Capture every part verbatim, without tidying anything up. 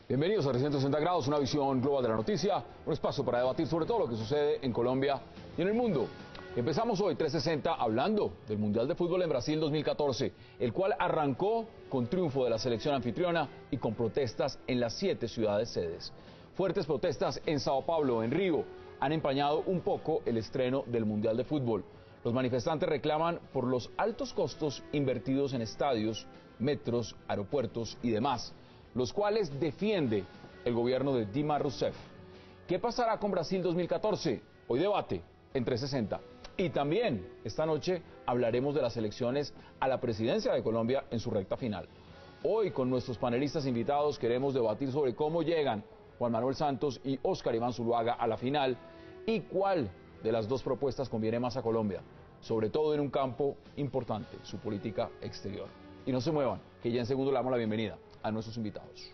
Bienvenidos a trescientos sesenta grados, una visión global de la noticia, un espacio para debatir sobre todo lo que sucede en Colombia y en el mundo. Empezamos hoy trescientos sesenta hablando del Mundial de Fútbol en Brasil dos mil catorce, el cual arrancó con triunfo de la selección anfitriona y con protestas en las siete ciudades sedes. Fuertes protestas en Sao Paulo, en Río, han empañado un poco el estreno del Mundial de Fútbol. Los manifestantes reclaman por los altos costos invertidos en estadios, metros, aeropuertos y demás, los cuales defiende el gobierno de Dilma Rousseff. ¿Qué pasará con Brasil dos mil catorce? Hoy debate en trescientos sesenta. Y también esta noche hablaremos de las elecciones a la presidencia de Colombia en su recta final. Hoy con nuestros panelistas invitados queremos debatir sobre cómo llegan Juan Manuel Santos y Óscar Iván Zuluaga a la final y cuál de las dos propuestas conviene más a Colombia, sobre todo en un campo importante, su política exterior. Y no se muevan, que ya en segundo le damos la bienvenida a nuestros invitados.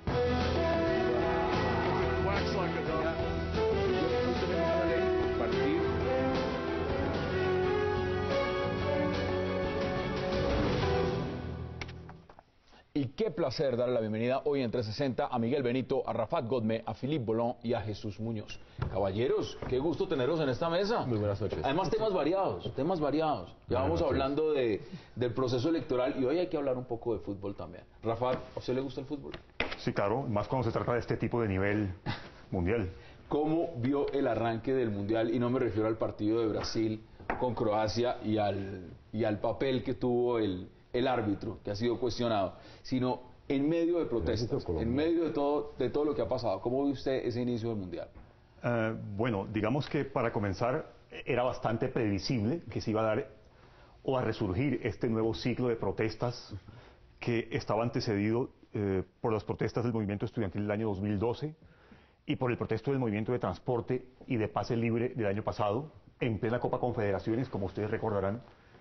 Y qué placer darle la bienvenida hoy en trescientos sesenta a Miguel Benito, a Rafat Godme, a Philippe Bolón y a Jesús Muñoz. Caballeros, qué gusto tenerlos en esta mesa. Muy buenas noches. Además, temas variados, temas variados. Ya vamos hablando de, del proceso electoral y hoy hay que hablar un poco de fútbol también. Rafat, ¿a usted le gusta el fútbol? Sí, claro, más cuando se trata de este tipo de nivel mundial. ¿Cómo vio el arranque del Mundial? Y no me refiero al partido de Brasil con Croacia y al, y al papel que tuvo el... el árbitro, que ha sido cuestionado, sino en medio de protestas, en medio de todo, de todo lo que ha pasado. ¿Cómo ve usted ese inicio del Mundial? Uh, bueno, digamos que para comenzar era bastante previsible que se iba a dar o a resurgir este nuevo ciclo de protestas que estaba antecedido eh, por las protestas del movimiento estudiantil del año dos mil doce y por el protesto del movimiento de transporte y de pase libre del año pasado, en plena Copa Confederaciones, como ustedes recordarán.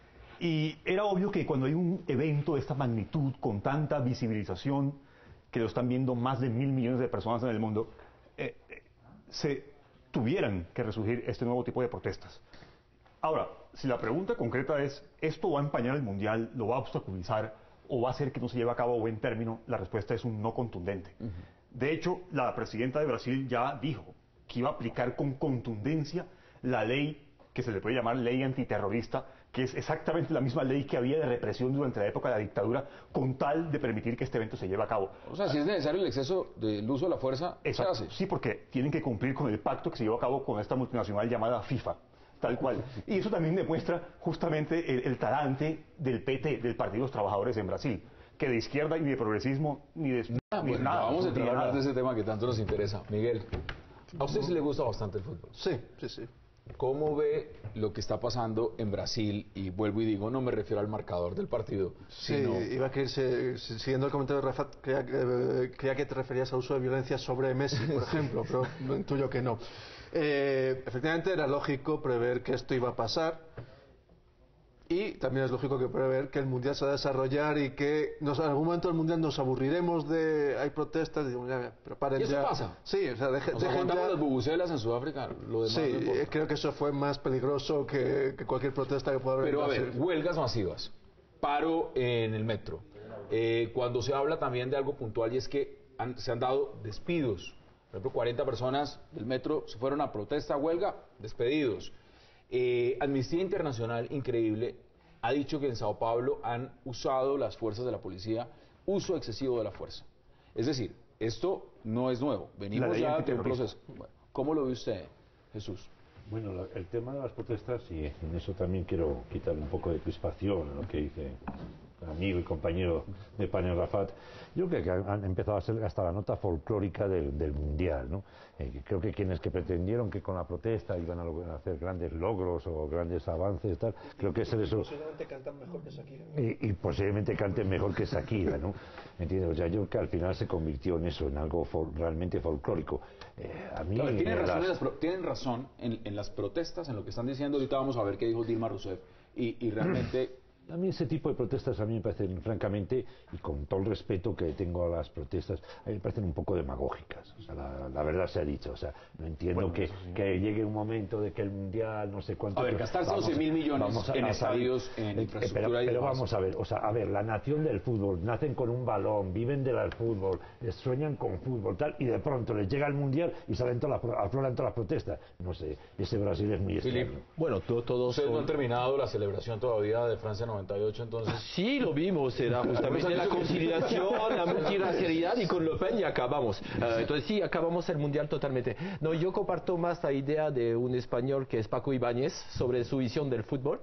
Y era obvio que cuando hay un evento de esta magnitud, con tanta visibilización, que lo están viendo más de mil millones de personas en el mundo, eh, eh, se tuvieran que resurgir este nuevo tipo de protestas. Ahora, si la pregunta concreta es, ¿esto va a empañar el Mundial, lo va a obstaculizar o va a hacer que no se lleve a cabo a buen término? La respuesta es un no contundente. Uh-huh. De hecho, la presidenta de Brasil ya dijo que iba a aplicar con contundencia la ley que se le puede llamar ley antiterrorista, que es exactamente la misma ley que había de represión durante la época de la dictadura, con tal de permitir que este evento se lleve a cabo. O sea, si es necesario el exceso del uso de la fuerza, Exacto. se hace. Sí, porque tienen que cumplir con el pacto que se llevó a cabo con esta multinacional llamada FIFA, tal cual. Y eso también demuestra justamente el, el talante del P T, del Partido de los Trabajadores en Brasil, que de izquierda y de progresismo ni de, ah, ni bueno, nada. Vamos a entrar a hablar de ese tema que tanto nos interesa. Miguel, ¿a usted sí le gusta bastante el fútbol? Sí, sí, sí. ¿Cómo ve lo que está pasando en Brasil? Y vuelvo y digo, no me refiero al marcador del partido. Sí, sino... iba a que irse, siguiendo el comentario de Rafa, creía, eh, creía que te referías al uso de violencia sobre Messi, por ejemplo, pero no intuyo que no. Eh, efectivamente era lógico prever que esto iba a pasar. Y también es lógico que prever que el Mundial se va a desarrollar y que nos, en algún momento del Mundial nos aburriremos de... Hay protestas, digo, ya, pero paren ¿Y eso ya. pasa? Sí, o sea, deje, o sea dejen ya... las bubucelas en Sudáfrica, lo demás sí, no eh, creo que eso fue más peligroso que, que cualquier protesta que pueda haber. Pero a ver, huelgas masivas, paro en el metro. Eh, cuando se habla también de algo puntual y es que han, se han dado despidos. Por ejemplo, cuarenta personas del metro se fueron a protesta, huelga, despedidos. Eh, Amnistía Internacional, increíble, ha dicho que en Sao Paulo han usado las fuerzas de la policía, uso excesivo de la fuerza. Es decir, esto no es nuevo, venimos ya de un proceso. Bueno, ¿cómo lo ve usted, Jesús? Bueno, la, el tema de las protestas, y en eso también quiero quitar un poco de crispación a lo que dice amigo y compañero de panel Rafat. Yo creo que han empezado a ser hasta la nota folclórica del, del Mundial, ¿no? Eh, creo que quienes que pretendieron que con la protesta iban a, lograr, a hacer grandes logros o grandes avances, tal, creo que es eso. Posiblemente cantan mejor que Shakira. Y, y posiblemente canten mejor que Shakira, ¿no? ¿Entiendes? O sea, yo creo que al final se convirtió en eso, en algo fol, realmente folclórico. Eh, a mí, claro, tienen, razón las... en las pro, tienen razón en, en las protestas, en lo que están diciendo. Ahorita vamos a ver qué dijo Dilma Rousseff. Y, y realmente A mí ese tipo de protestas a mí me parecen, francamente, y con todo el respeto que tengo a las protestas, a mí me parecen un poco demagógicas. O sea, la, la verdad se ha dicho. O sea, no entiendo bueno, que, sí. que llegue un momento de que el Mundial, no sé cuánto... A ver, gastarse once mil millones a, en a estadios, en eh, infraestructura pero, y pero vamos a ver, o sea, a ver, la nación del fútbol, nacen con un balón, viven del fútbol, sueñan con fútbol, tal, y de pronto les llega el Mundial y salen todas las, afloran todas las protestas. No sé, ese Brasil es muy extraño. Bueno, todo, todos Ustedes son... no han terminado la celebración todavía de Francia noventa y ocho, entonces... Sí, lo vimos, era justamente la conciliación, la multirracialidad, y con Le Pen ya acabamos. Uh, entonces sí, acabamos el Mundial totalmente. No, yo comparto más la idea de un español que es Paco Ibáñez sobre su visión del fútbol.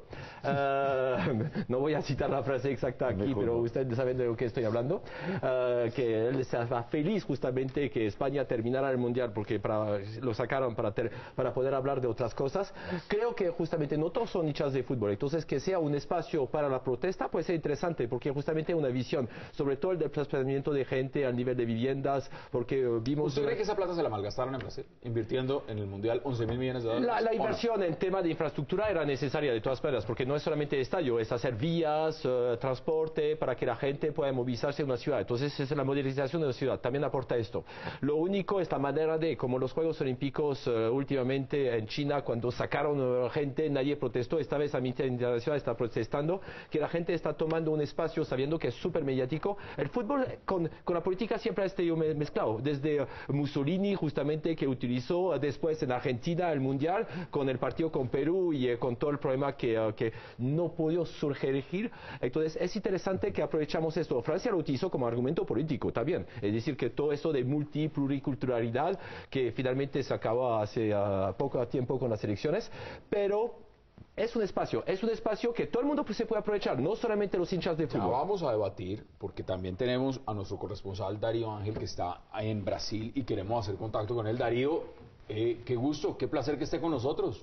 Uh, no voy a citar la frase exacta aquí, Mejor pero no. ustedes saben de lo que estoy hablando. Uh, que él estaba feliz justamente que España terminara el Mundial porque para, lo sacaron para, ter, para poder hablar de otras cosas. Creo que justamente no todos son hinchas de fútbol, entonces que sea un espacio para la protesta puede ser interesante, porque justamente una visión, sobre todo el desplazamiento de gente al nivel de viviendas, porque uh, vimos... ¿Usted cree que esa plata se la malgastaron en Brasil, invirtiendo en el Mundial once mil millones de dólares? La, la inversión no? en tema de infraestructura era necesaria de todas maneras, porque no es solamente estadio, es hacer vías, uh, transporte, para que la gente pueda movilizarse en una ciudad. Entonces es la modernización de la ciudad, también aporta esto. Lo único es la manera de, como los Juegos Olímpicos uh, últimamente en China, cuando sacaron uh, gente, nadie protestó, esta vez Amnistía Internacional está protestando, que la gente está tomando un espacio sabiendo que es súper mediático. El fútbol con, con la política siempre ha estado mezclado, desde Mussolini justamente, que utilizó después en Argentina el Mundial, con el partido con Perú y eh, con todo el problema que, uh, que no pudo surgir. Entonces es interesante que aprovechamos esto. Francia lo utilizó como argumento político también, es decir, que todo eso de multipluriculturalidad que finalmente se acabó hace uh, poco tiempo con las elecciones, pero es un espacio, es un espacio que todo el mundo se puede aprovechar, no solamente los hinchas de fútbol. Ya vamos a debatir, porque también tenemos a nuestro corresponsal Darío Ángel, que está en Brasil, y queremos hacer contacto con él. Darío, eh, qué gusto, qué placer que esté con nosotros.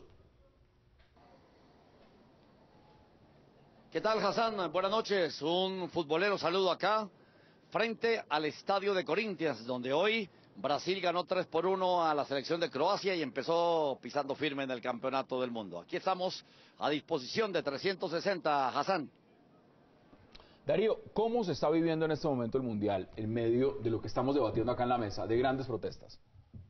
¿Qué tal, Hassan? Buenas noches. Un futbolero saludo acá, frente al estadio de Corinthians, donde hoy Brasil ganó tres por uno a la selección de Croacia y empezó pisando firme en el campeonato del mundo. Aquí estamos a disposición de trescientos sesenta, Hassan. Darío, ¿cómo se está viviendo en este momento el Mundial en medio de lo que estamos debatiendo acá en la mesa, de grandes protestas?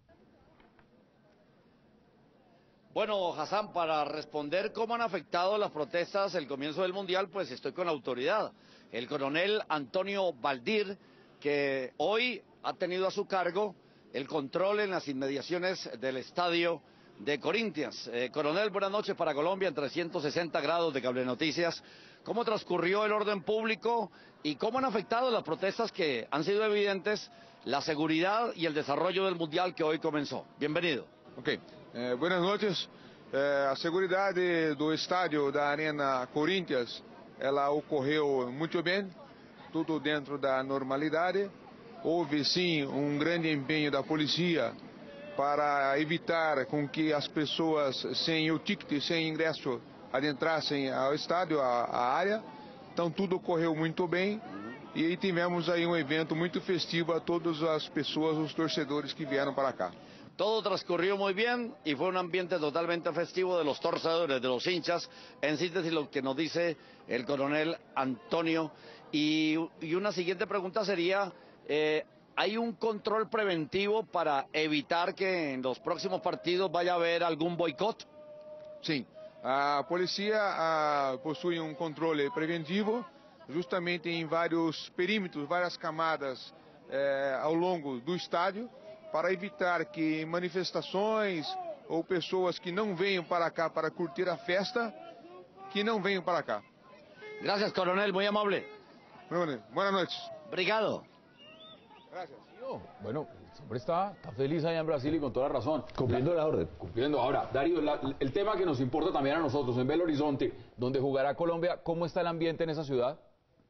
Bueno, Hassan, para responder cómo han afectado las protestas el comienzo del Mundial, pues estoy con la autoridad. El coronel Antonio Valdir, que hoy ha tenido a su cargo el control en las inmediaciones del estadio de Corinthians. Eh, coronel, buenas noches para Colombia en trescientos sesenta grados de Cable Noticias. ¿Cómo transcurrió el orden público y cómo han afectado las protestas que han sido evidentes, la seguridad y el desarrollo del Mundial que hoy comenzó? Bienvenido. Ok, eh, buenas noches. Eh, a seguridade do estádio da Arena Corinthians, ela ocorreu muito bem, tudo dentro da normalidade. Houve sim um grande empenho da polícia para evitar com que as pessoas sem o ticket, sem ingresso, adentrassem ao estádio, à, à área. Então tudo ocorreu muito bem e aí tivemos aí um evento muito festivo a todas as pessoas, os torcedores que vieram para cá. Todo transcurrió muy bien y fue un ambiente totalmente festivo de los torcedores, de los hinchas. En síntesis, lo que nos dice el coronel Antonio. Y, y una siguiente pregunta sería, eh, ¿hay un control preventivo para evitar que en los próximos partidos vaya a haber algún boicot? Sim, a polícia a, possui um controle preventivo, justamente em vários perímetros, várias camadas eh, ao longo do estádio, para evitar que manifestações ou pessoas que não venham para cá para curtir a festa, que não venham para cá. Gracias, coronel, muy amable. Bueno, buenas noches. Obrigado. Gracias. Bueno, el hombre está, está feliz allá en Brasil y con toda razón. Cumpliendo la, la orden. Cumpliendo. Ahora, Darío, la, el tema que nos importa también a nosotros, en Belo Horizonte, donde jugará Colombia, ¿cómo está el ambiente en esa ciudad?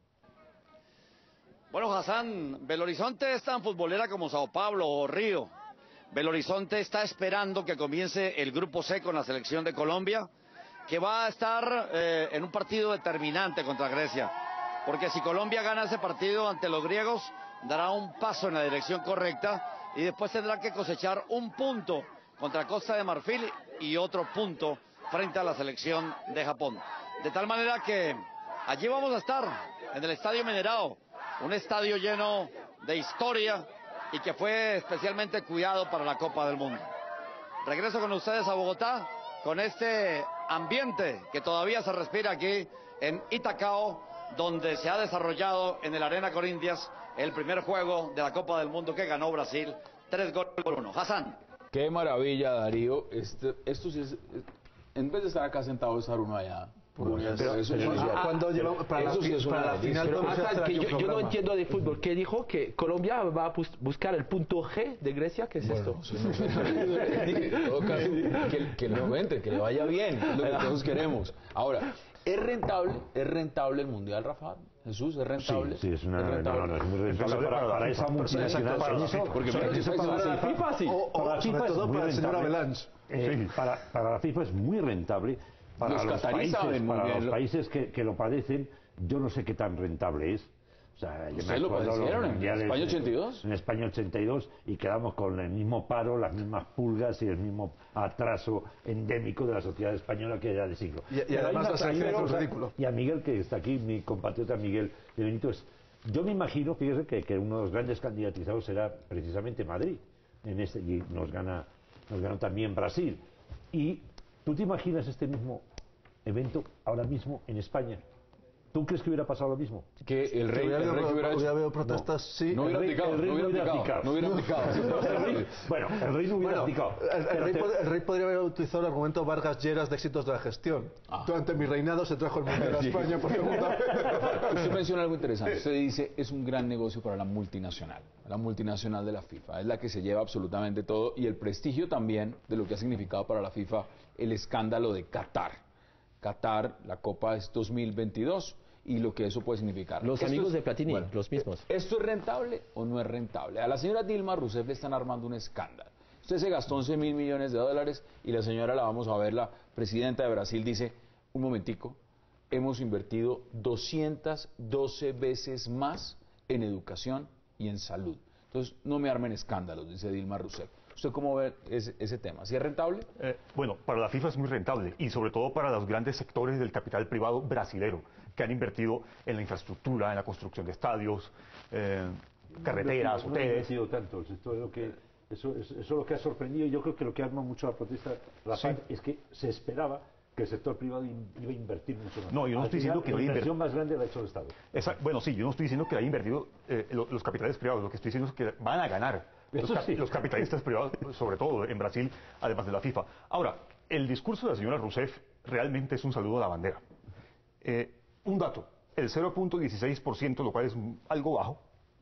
Bueno, Hassan, Belo Horizonte es tan futbolera como Sao Paulo o Río. Belo Horizonte está esperando que comience el Grupo C con la selección de Colombia, que va a estar eh, en un partido determinante contra Grecia. Porque si Colombia gana ese partido ante los griegos, dará un paso en la dirección correcta y después tendrá que cosechar un punto contra Costa de Marfil y otro punto frente a la selección de Japón. De tal manera que Allí vamos a estar, en el Estadio Mineirao, un estadio lleno de historia y que fue especialmente cuidado para la Copa del Mundo. Regreso con ustedes a Bogotá, con este ambiente que todavía se respira aquí en Itacao, donde se ha desarrollado en el Arena Corinthians el primer juego de la Copa del Mundo que ganó Brasil, tres goles por uno. Hassan. Qué maravilla, Darío. Este, esto sí es, en vez de estar acá sentado, estar uno allá. Bueno, pero, eso, pero, eso, ah, cuando llevamos para la, sí para la final pero, Hassan, que yo, yo no entiendo de fútbol. ¿Qué dijo? ¿Que Colombia va a buscar el punto G de Grecia? ¿Qué es bueno, esto? Sí, no sé. En todo caso, que, que lo cuente, que le vaya bien, es lo que todos queremos. Ahora, ¿es rentable? ¿Es rentable el Mundial, Rafa? Jesús, ¿es rentable? Sí, sí, es una... ¿Es rentable? No, no, es muy rentable para, para, para esa multinacional. Para eso, porque para, eso, para, para la FIFA, sí. O, o, para la FIFA sobre todo para el señor Avalanche. Eh, sí. para, para la FIFA es muy rentable. Para los, los países, para los países que, que lo padecen, yo no sé qué tan rentable es. O sea, ¿Ustedes lo padecieron en España ochenta y dos? En España ochenta y dos y quedamos con el mismo paro, las mismas pulgas y el mismo atraso endémico de la sociedad española que era de siglo. Y, y además la sanidad es ridículo. Y a Miguel, que está aquí, mi compatriota Miguel de Benito, es, yo me imagino, fíjese, que, que uno de los grandes candidatizados será precisamente Madrid. En este, y nos gana, nos ganó también Brasil. Y ¿tú te imaginas este mismo evento ahora mismo en España? ¿Tú crees que hubiera pasado lo mismo? Que el rey, el rey que hubiera hecho... Hubiera protestas, no. Sí. No hubiera abdicado, no hubiera abdicado. No hubiera abdicado. Bueno, el rey no hubiera bueno, abdicado. El, el, rey te... el rey podría haber utilizado el argumento Vargas Lleras de éxitos de la gestión. Ah. Durante mi reinado se trajo el Mundial a España por segunda vez. Usted menciona algo interesante. Usted dice, es un gran negocio para la multinacional. La multinacional de la FIFA. Es la que se lleva absolutamente todo. Y el prestigio también de lo que ha significado para la FIFA el escándalo de Qatar. Qatar, la Copa es dos mil veintidós. Y lo que eso puede significar. Los esto amigos es, de Platini, bueno, los mismos. ¿Esto es rentable o no es rentable? A la señora Dilma Rousseff le están armando un escándalo. Usted se gastó once mil millones de dólares y la señora, la vamos a ver, la presidenta de Brasil dice, un momentico, hemos invertido doscientas doce veces más en educación y en salud. Entonces, no me armen escándalos, dice Dilma Rousseff. ¿Usted cómo ve ese, ese tema? ¿Sí es rentable? Eh, bueno, para la FIFA es muy rentable y sobre todo para los grandes sectores del capital privado brasilero que han invertido en la infraestructura, en la construcción de estadios, eh, carreteras, no, hoteles. No tanto, esto es lo que, eso, eso, eso es lo que ha sorprendido y yo creo que lo que arma mucho la protesta, Rafael, sí. es que se esperaba que el sector privado iba a invertir mucho más. No, yo no Al estoy final, diciendo que la no inversión más grande la ha hecho el Estado. Esa, bueno, sí, yo no estoy diciendo que haya invertido eh, los, los capitales privados, lo que estoy diciendo es que van a ganar los, cap sí. los capitalistas privados, sobre todo en Brasil, además de la FIFA. Ahora, el discurso de la señora Rousseff realmente es un saludo a la bandera. Eh, un dato, el cero punto dieciséis por ciento, lo cual es algo bajo,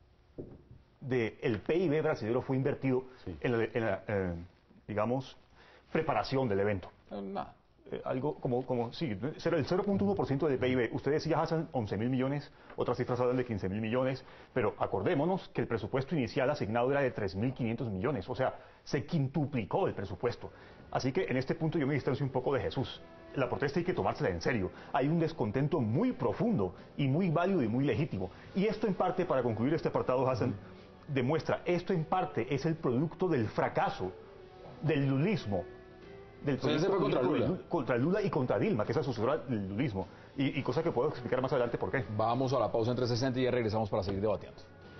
del P I B brasileño fue invertido sí. en la, en la eh, digamos, preparación del evento. Nada. Eh, algo como, como sí, el cero punto uno por ciento de P I B. Usted decía, Hassan, once mil millones, otras cifras hablan de quince mil millones, pero acordémonos que el presupuesto inicial asignado era de tres mil quinientos millones, o sea, se quintuplicó el presupuesto. Así que en este punto yo me distancio un poco de Jesús. La protesta hay que tomársela en serio. Hay un descontento muy profundo y muy válido y muy legítimo. Y esto en parte, para concluir este apartado, Hassan, demuestra, esto en parte es el producto del fracaso, del lulismo, del se fue contra Lula. contra Lula y contra Dilma, que es la sucesora del lulismo, y, y cosa que puedo explicar más adelante por qué. Vamos a la pausa en trescientos sesenta y ya regresamos para seguir debatiendo.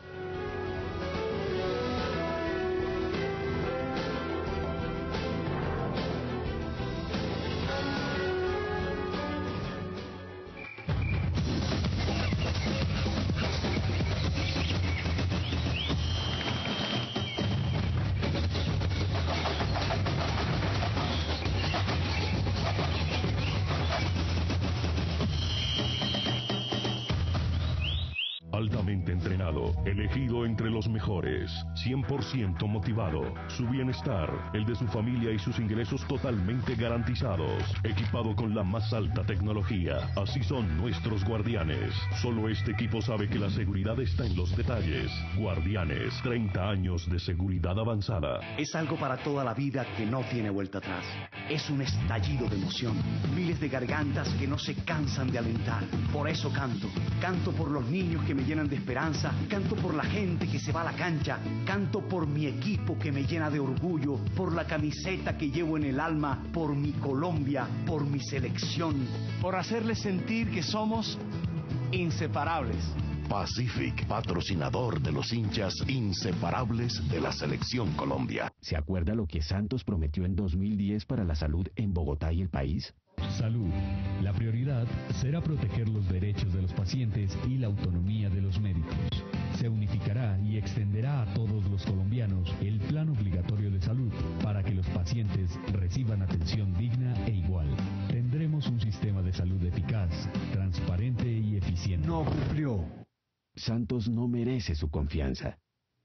Altamente entrenado, elegido entre los mejores, cien por ciento motivado, su bienestar, el de su familia y sus ingresos totalmente garantizados, equipado con la más alta tecnología. Así son nuestros Guardianes. Solo este equipo sabe que la seguridad está en los detalles. Guardianes, treinta años de seguridad avanzada. Es algo para toda la vida que no tiene vuelta atrás. Es un estallido de emoción, miles de gargantas que no se cansan de alentar. Por eso canto, canto por los niños que me llenan de esperanza, canto por la gente que se va a la cancha, canto por mi equipo que me llena de orgullo, por la camiseta que llevo en el alma, por mi Colombia, por mi selección, por hacerles sentir que somos inseparables. Pacific, patrocinador de los hinchas inseparables de la Selección Colombia. ¿Se acuerda lo que Santos prometió en dos mil diez para la salud en Bogotá y el país? Salud. La prioridad será proteger los derechos de los pacientes y la autonomía de los médicos. Se unificará y extenderá a todos los colombianos el plan obligatorio de salud para que los pacientes reciban atención digna e igual. Tendremos un sistema de salud eficaz, transparente y eficiente. No cumplió. Santos no merece su confianza.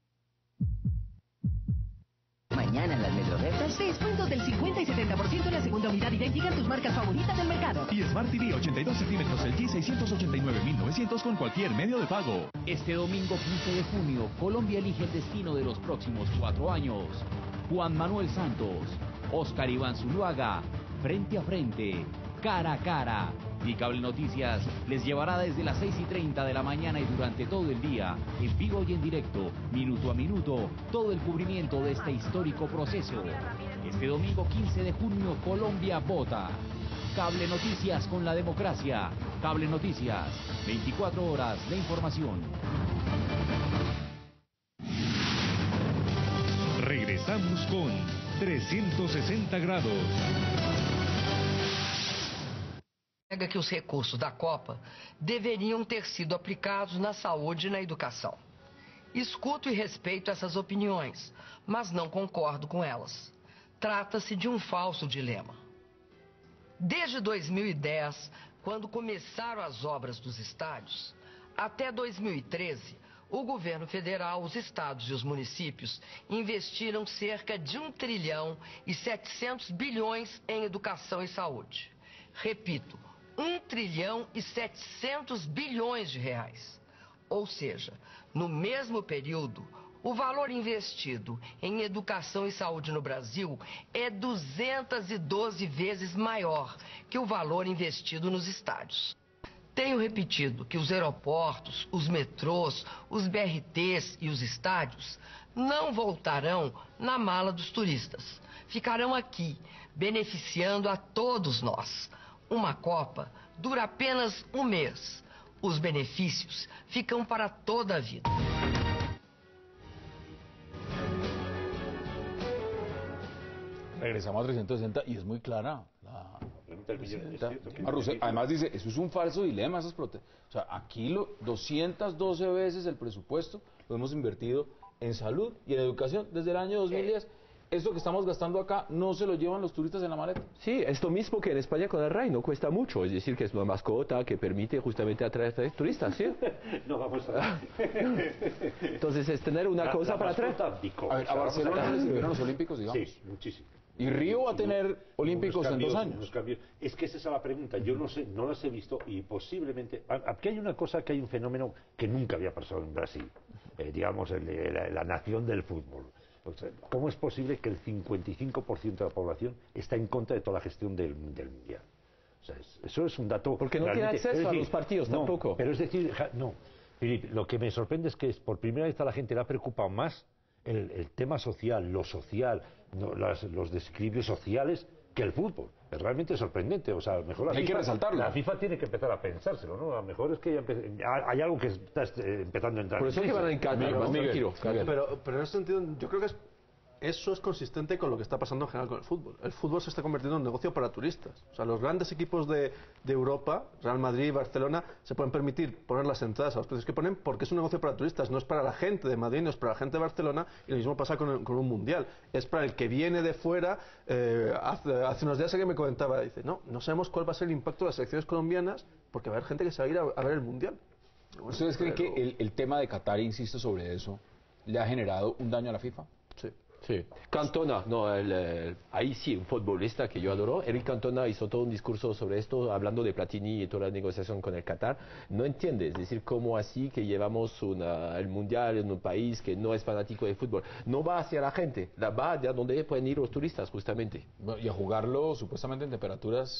Mañana en las Metroretas, descuentos del cincuenta y setenta por ciento en la segunda unidad idéntica en tus marcas favoritas del mercado. Y Smart T V ochenta y dos centímetros L G seiscientos ochenta y nueve mil novecientos con cualquier medio de pago. Este domingo quince de junio, Colombia elige el destino de los próximos cuatro años. Juan Manuel Santos, Oscar Iván Zuluaga, frente a frente, cara a cara. Y Cable Noticias les llevará desde las seis y treinta de la mañana y durante todo el día, en vivo y en directo, minuto a minuto, todo el cubrimiento de este histórico proceso. Este domingo quince de junio, Colombia vota. Cable Noticias con la democracia. Cable Noticias, veinticuatro horas de información. Regresamos con trescientos sesenta grados. Que os recursos da Copa deveriam ter sido aplicados na saúde e na educação. Escuto e respeito essas opiniões, mas não concordo com elas. Trata-se de um falso dilema. Desde dois mil e dez, quando começaram as obras dos estádios, até dois mil e treze, o governo federal, os estados e os municípios investiram cerca de um trilhão e setecentos bilhões em educação e saúde. Repito, um trilhão e setecentos bilhões de reais. Ou seja, no mesmo período, o valor investido em educação e saúde no Brasil é duzentas e doze vezes maior que o valor investido nos estádios. Tenho repetido que os aeroportos, os metrôs, os B R Ts e os estádios não voltarão na mala dos turistas. Ficarão aqui, beneficiando a todos nós. Uma Copa dura apenas um mês. Os benefícios ficam para toda a vida. Regresamos a trescientos sesenta y es muy clara la presidenta. Además dice, eso es un falso dilema, esas protestas. O sea, aquí lo, doscientas doce veces el presupuesto lo hemos invertido en salud y en educación desde el año dos mil diez. Esto que estamos gastando acá no se lo llevan los turistas en la maleta. Sí, es lo mismo que en España con el R A I, no cuesta mucho, es decir, que es una mascota que permite justamente atraer turistas, ¿sí? No vamos a... Entonces es tener una la, cosa la para atraer. A, ver, a Barcelona les sirvieron los Olímpicos, digamos. Sí, muchísimo. Y Río va a tener Olímpicos cambios, en dos años. Cambios. Es que esa es la pregunta, yo no sé, no las he visto y posiblemente... Aquí hay una cosa, que hay un fenómeno que nunca había pasado en Brasil, eh, digamos, el de la, la nación del fútbol. ¿Cómo es posible que el cincuenta y cinco por ciento de la población está en contra de toda la gestión del, del Mundial? O sea, es, eso es un dato... Porque no tiene acceso decir, a los partidos no, tampoco. Pero es decir, ja, no, Felipe, lo que me sorprende es que es, por primera vez a la gente le ha preocupado más el, el tema social, lo social, no, las, los desequilibrios sociales, que el fútbol. Es realmente sorprendente. O sea, a lo mejor la hay FIFA, que resaltarlo. La FIFA tiene que empezar a pensárselo, ¿no? A lo mejor es que ya ya hay algo que está empezando a entrar. Por eso en que van a encantar, más tranquilo. Pero, pero en ese sentido, yo creo que es eso es consistente con lo que está pasando en general con el fútbol. El fútbol se está convirtiendo en un negocio para turistas. O sea, los grandes equipos de, de Europa, Real Madrid, Barcelona, se pueden permitir poner las entradas a los precios que ponen porque es un negocio para turistas. No es para la gente de Madrid, no es para la gente de Barcelona. Y lo mismo pasa con, con un mundial. Es para el que viene de fuera. Eh, hace, hace unos días alguien me comentaba, dice, no, no sabemos cuál va a ser el impacto de las selecciones colombianas porque va a haber gente que se va a ir a, a ver el mundial. Bueno, ¿ustedes creen pero... que el, el tema de Qatar, insisto sobre eso, le ha generado un daño a la FIFA? Sí. Sí. Cantona, no, el, el, ahí sí, un futbolista que yo adoro. Eric Cantona hizo todo un discurso sobre esto, hablando de Platini y toda la negociación con el Qatar. No entiende, es decir, cómo así que llevamos una, el mundial en un país que no es fanático de fútbol. No va hacia la gente, la va hacia donde pueden ir los turistas, justamente. Y a jugarlo supuestamente en temperaturas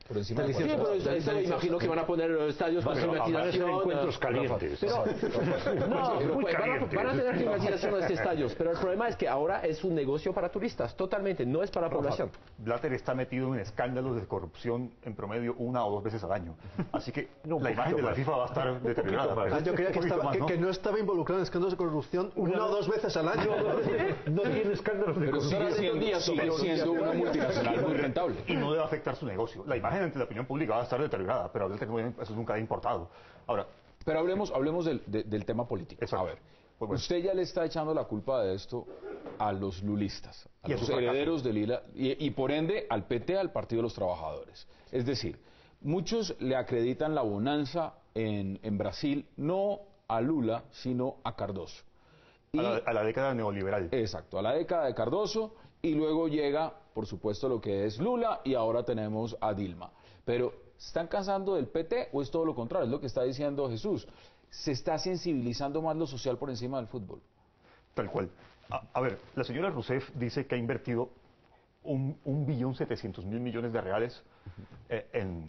Por encima de Sí, pero eso, eso imagino que van a poner estadios con climatización. Encuentros calientes. Pero, no, pero muy pues, van, a, calientes. van a tener climatización en estos estadios, pero el problema es que ahora es un negocio para turistas, totalmente, no es para la población. Blatter está metido en escándalos de corrupción en promedio una o dos veces al año. Así que no, la imagen de la FIFA va a estar deteriorada. Ah, yo creía que, estaba, más, que, ¿no? que no estaba involucrado en escándalos de corrupción una, una o dos veces al año. No tiene escándalos de Pero corrupción. sigue siendo, sigue siendo una multinacional muy rentable. Y no debe afectar su negocio. La imagen ante la opinión pública va a estar deteriorada, pero eso nunca ha importado. Ahora, pero hablemos, hablemos del, de, del tema político. Exacto. A ver, pues bueno. usted ya le está echando la culpa de esto a los lulistas, a y los herederos del Lila, y, y por ende al P T, al Partido de los Trabajadores. Es decir, muchos le acreditan la bonanza en, en Brasil, no a Lula, sino a Cardoso. Y, a, la, a la década neoliberal. Exacto, a la década de Cardoso, y luego llega, por supuesto, lo que es Lula, y ahora tenemos a Dilma. Pero, ¿se están cansando del P T o es todo lo contrario? Es lo que está diciendo Jesús. ¿Se está sensibilizando más lo social por encima del fútbol? Tal cual. A, a ver, la señora Rousseff dice que ha invertido un, un billón setecientos mil millones de reales eh, en,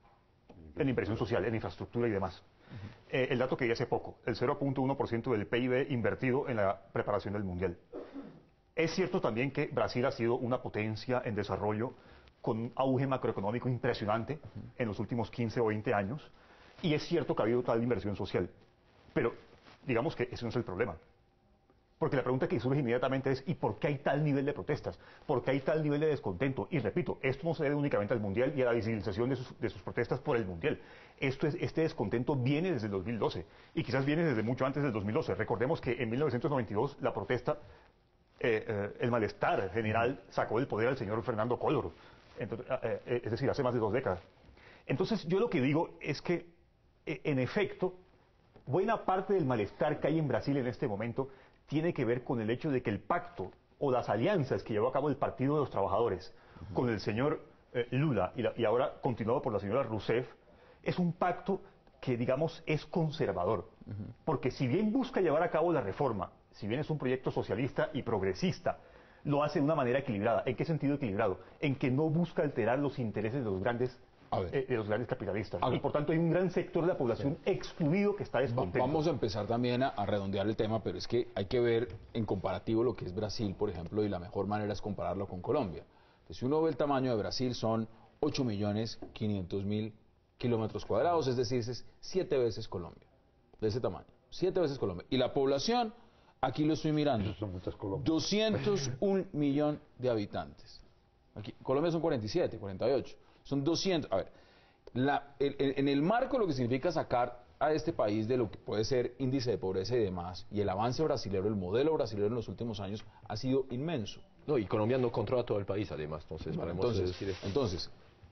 en inversión social, en infraestructura y demás. Uh-huh. eh, el dato que di hace poco, el cero punto uno por ciento del P I B invertido en la preparación del Mundial. Es cierto también que Brasil ha sido una potencia en desarrollo con un auge macroeconómico impresionante uh-huh. en los últimos quince o veinte años, y es cierto que ha habido tal inversión social, pero digamos que ese no es el problema. Porque la pregunta que surge inmediatamente es ¿y por qué hay tal nivel de protestas? ¿Por qué hay tal nivel de descontento? Y repito, esto no se debe únicamente al Mundial y a la visibilización de sus, de sus protestas por el Mundial. Esto es, este descontento viene desde el dos mil doce, y quizás viene desde mucho antes del dos mil doce. Recordemos que en mil novecientos noventa y dos la protesta, eh, eh, el malestar general sacó del poder al señor Fernando Collor. Entonces, eh, eh, es decir, hace más de dos décadas. Entonces, yo lo que digo es que, eh, en efecto, buena parte del malestar que hay en Brasil en este momento tiene que ver con el hecho de que el pacto o las alianzas que llevó a cabo el Partido de los Trabajadores uh-huh. con el señor eh, Lula y, la, y ahora continuado por la señora Rousseff, es un pacto que, digamos, es conservador. Uh-huh. Porque si bien busca llevar a cabo la reforma, si bien es un proyecto socialista y progresista, lo hace de una manera equilibrada. ¿En qué sentido equilibrado? En que no busca alterar los intereses de los grandes, eh, de los grandes capitalistas. Y por tanto hay un gran sector de la población sí. excluido que está descontento. Vamos a empezar también a, a redondear el tema, pero es que hay que ver en comparativo lo que es Brasil, por ejemplo, y la mejor manera es compararlo con Colombia. Entonces, si uno ve el tamaño de Brasil, son ocho millones quinientos mil kilómetros cuadrados, es decir, es siete veces Colombia, de ese tamaño, siete veces Colombia. Y la población, aquí lo estoy mirando, doscientos un millón de habitantes. Aquí, Colombia son cuarenta y siete, cuarenta y ocho, son doscientos. A ver, la, el, el, en el marco lo que significa sacar a este país de lo que puede ser índice de pobreza y demás, y el avance brasileño, el modelo brasileño en los últimos años ha sido inmenso. No, y Colombia no controla todo el país, además, entonces, bueno, entonces, decir esto. entonces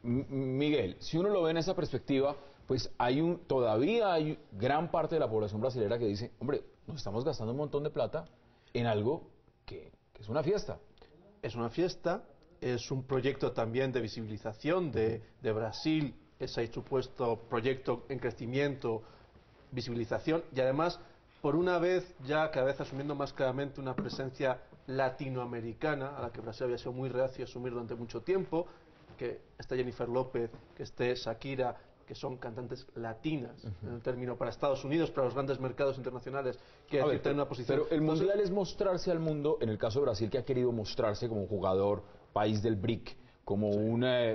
Miguel, si uno lo ve en esa perspectiva, pues hay un, todavía hay gran parte de la población brasileña que dice, hombre, nos estamos gastando un montón de plata en algo que, que es una fiesta. Es una fiesta, es un proyecto también de visibilización de, de Brasil, ese supuesto proyecto en crecimiento, visibilización, y además, por una vez, ya cada vez asumiendo más claramente una presencia latinoamericana, a la que Brasil había sido muy reacio a asumir durante mucho tiempo, que esté Jennifer López, que esté Shakira, que son cantantes latinas, uh-huh. en el término para Estados Unidos, para los grandes mercados internacionales, que decir, tener una posición. Pero el Entonces, Mundial es mostrarse al mundo, en el caso de Brasil, que ha querido mostrarse como jugador, país del B R I C, como sí. una,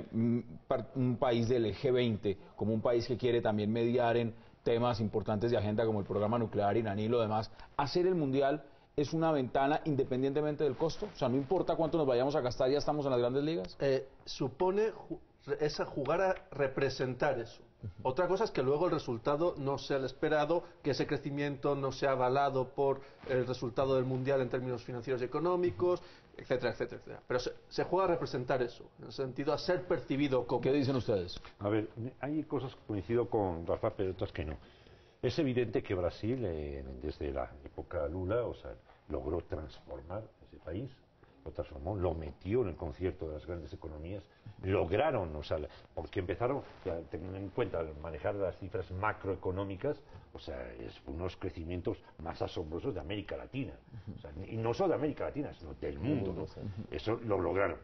un país del G veinte, como un país que quiere también mediar en temas importantes de agenda como el programa nuclear iraní y lo demás. Hacer el Mundial es una ventana independientemente del costo, o sea, no importa cuánto nos vayamos a gastar, ya estamos en las grandes ligas. Eh, supone ju esa jugar a representar eso. Uh-huh. Otra cosa es que luego el resultado no sea el esperado, que ese crecimiento no sea avalado por el resultado del Mundial en términos financieros y económicos, etcétera, etcétera, etcétera. Pero se, se juega a representar eso, en el sentido a ser percibido como. ¿Qué dicen ustedes? A ver, hay cosas que coincido con Rafa, pero otras que no. Es evidente que Brasil, eh, desde la época Lula, o sea, logró transformar ese país, lo transformó, lo metió en el concierto de las grandes economías, lograron, o sea, porque empezaron, teniendo en cuenta manejar las cifras macroeconómicas, o sea, es unos crecimientos más asombrosos de América Latina, o sea, y no solo de América Latina, sino del mundo, ¿no? Eso lo lograron.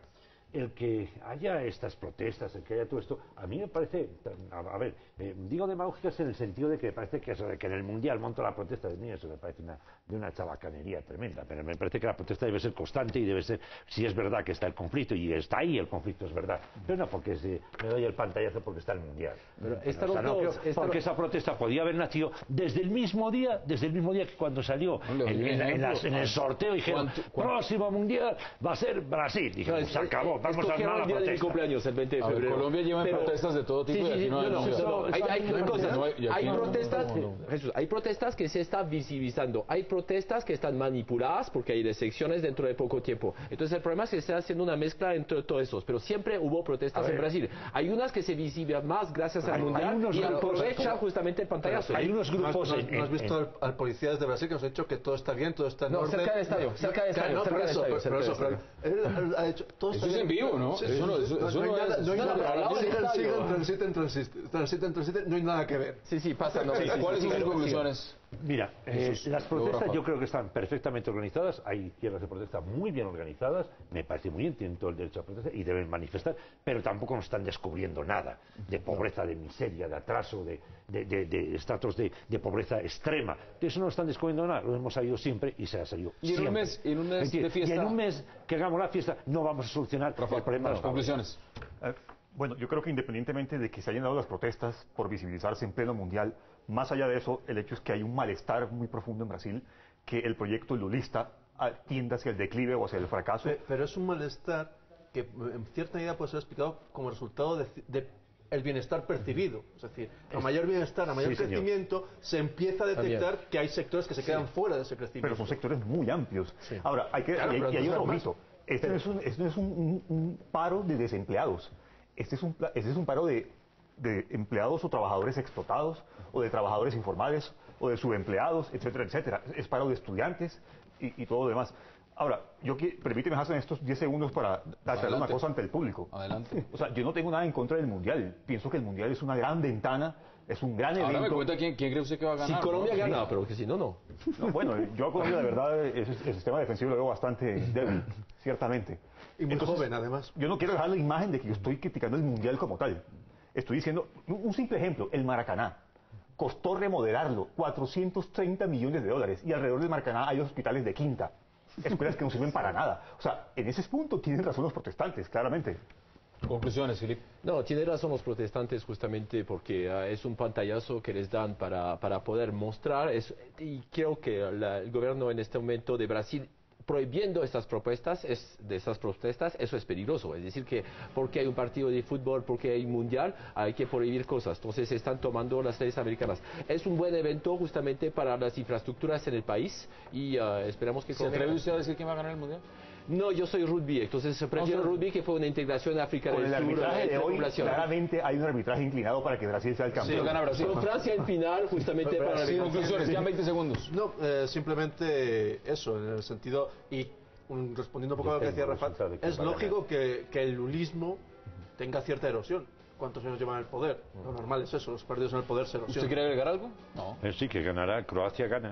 el que haya estas protestas, el que haya todo esto, a mí me parece, a, a ver, eh, digo demagógicas en el sentido de que me parece que, eso de que en el Mundial monto la protesta, de mí eso me parece una, de una chabacanería tremenda, pero me parece que la protesta debe ser constante y debe ser, si es verdad que está el conflicto, y está ahí el conflicto, es verdad, pero no porque se, me doy el pantallazo porque está el Mundial. Pero esta o sea, no, dos, creo, porque esa protesta podía haber nacido desde el mismo día, desde el mismo día que cuando salió en, en, en, las, en el sorteo dijeron, próximo Mundial va a ser Brasil. Dije, pues se acabó, vamos a armar la protesta. De mi cumpleaños, el veinte de febrero. Ver, Colombia lleva pero, protestas de todo tipo, sí, sí, y aquí no, no, no, no, no, hay, hay, hay, cosas, no, hay, hay no, protestas, no, no. Jesús, hay protestas que se están visibilizando, hay protestas que están manipuladas porque hay elecciones dentro de poco tiempo. Entonces el problema es que se está haciendo una mezcla entre todos esos, pero siempre hubo protestas en Brasil. Hay unas que se visibilizan más gracias al hay, Mundial hay y aprovechan justamente el pantallazo. Hay unos grupos... ¿No, no, no has visto al, al policía de Brasil que nos ha dicho que todo está bien, todo está en no, orden? cerca del estadio, cerca del estadio, cerca del estadio. Pero eso, pero él ha hecho todo eso es en vivo, ¿no? Eso no, eso, eso no hay nada, no hay nada. Sigan, transiten, transiten, transiten, transiten, no hay nada que ver. Sí, sí, pasa. No, sí, sí, ¿cuáles son sus conclusiones? Mira, eh, las protestas yo creo que están perfectamente organizadas, hay izquierdas de protesta muy bien organizadas, me parece muy bien, tienen todo el derecho a protestar y deben manifestar, pero tampoco nos están descubriendo nada de pobreza, de miseria, de atraso, de, de, de, de estratos de, de pobreza extrema. De eso no están descubriendo nada, lo hemos sabido siempre y se ha salido ¿Y en siempre. un mes, en un mes de fiesta? Y en un mes que hagamos la fiesta no vamos a solucionar Rafa, el problema de las conclusiones. Eh, bueno, yo creo que independientemente de que se hayan dado las protestas por visibilizarse en pleno mundial, más allá de eso, el hecho es que hay un malestar muy profundo en Brasil, que el proyecto lulista tiende hacia el declive o hacia el fracaso. Pero, pero es un malestar que en cierta medida puede ser explicado como resultado de, de el bienestar percibido. Es decir, a mayor bienestar, a mayor sí, crecimiento, señor. Se empieza a detectar También. que hay sectores que se quedan sí. fuera de ese crecimiento. Pero son sectores muy amplios. Sí. Ahora, hay que, claro, hay, y hay otro mito. Este no es, un, este no es un, un, un paro de desempleados. Este es un, este es un paro de, de empleados o trabajadores explotados, o de trabajadores informales, o de subempleados, etcétera, etcétera. Es paro de estudiantes y, y todo lo demás. Ahora, yo permíteme, Hassan, estos diez segundos para hacer una cosa ante el público. Adelante. O sea, yo no tengo nada en contra del Mundial. Pienso que el Mundial es una gran ventana, es un gran evento. Ahora me cuenta quién, quién cree usted que va a ganar. Si Colombia ¿no? gana, sí. pero que si no, no. no. Bueno, yo a Colombia, de verdad, el, el sistema defensivo lo veo bastante débil, ciertamente. Y muy Entonces, joven, además. Yo no quiero dejar la imagen de que yo estoy criticando el Mundial como tal. Estoy diciendo, un simple ejemplo, el Maracaná. Costó remodelarlo, cuatrocientos treinta millones de dólares. Y alrededor del Maracaná hay hospitales de quinta. Escuelas que no sirven para nada. O sea, en ese punto tienen razón los protestantes, claramente. Conclusiones, Filipe. No, tienen razón los protestantes justamente porque uh, es un pantallazo que les dan para, para poder mostrar. Es, y creo que la, el gobierno en este momento de Brasil prohibiendo estas propuestas, es, de estas protestas, eso es peligroso. Es decir, que porque hay un partido de fútbol, porque hay un mundial, hay que prohibir cosas. Entonces se están tomando las leyes americanas. Es un buen evento justamente para las infraestructuras en el país y uh, esperamos que... ¿Se atreve usted a decir quién va a ganar el mundial? No, yo soy rugby, entonces prefiero no, rugby que fue una integración de África del Sur. Con el arbitraje de hoy, claramente hay un arbitraje inclinado para que Brasil sea el campeón. Sí, gana Brasil. Con Francia en final, justamente para las conclusiones, ya veinte segundos. No, eh, simplemente eso, en el sentido, y um, respondiendo un poco a lo que decía Rafa, es lógico que, que el lulismo tenga cierta erosión. ¿Cuántos años llevan el poder? Lo normal es eso, los partidos en el poder se erosionan. ¿Usted quiere agregar algo? No. Eh, sí, que ganará, Croacia gana.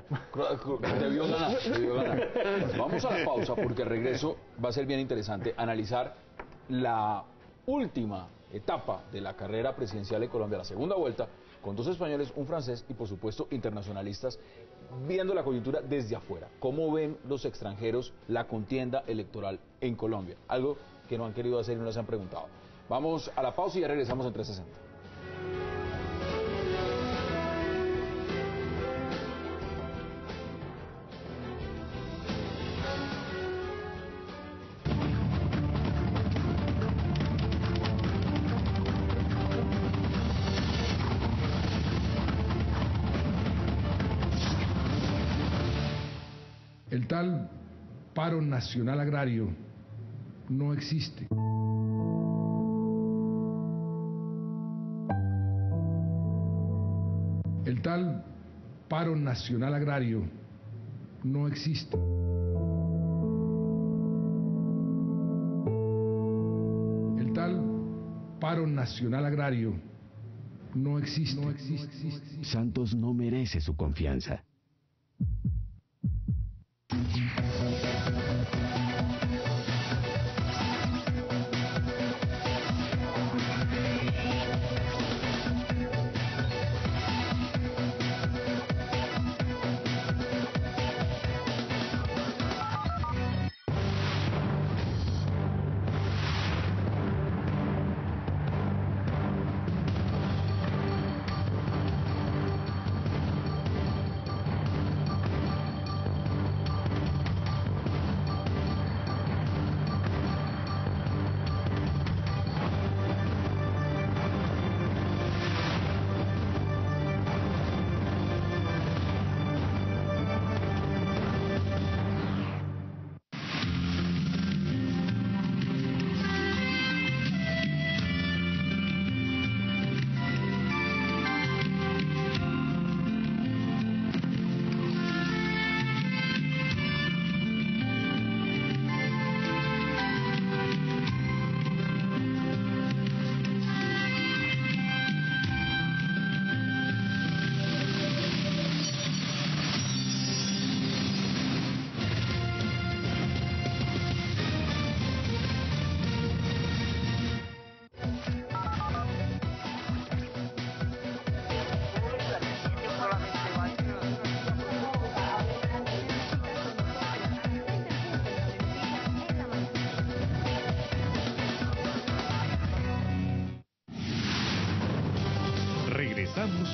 Debió ganar, debió ganar. Vamos a la pausa porque el regreso va a ser bien interesante analizar la última etapa de la carrera presidencial en Colombia, la segunda vuelta, con dos españoles, un francés y por supuesto internacionalistas, viendo la coyuntura desde afuera. ¿Cómo ven los extranjeros la contienda electoral en Colombia? Algo que no han querido hacer y no les han preguntado. Vamos a la pausa y ya regresamos en trescientos sesenta. El tal paro nacional agrario no existe. El tal paro nacional agrario no existe. El tal paro nacional agrario no existe. No existe. Santos no merece su confianza.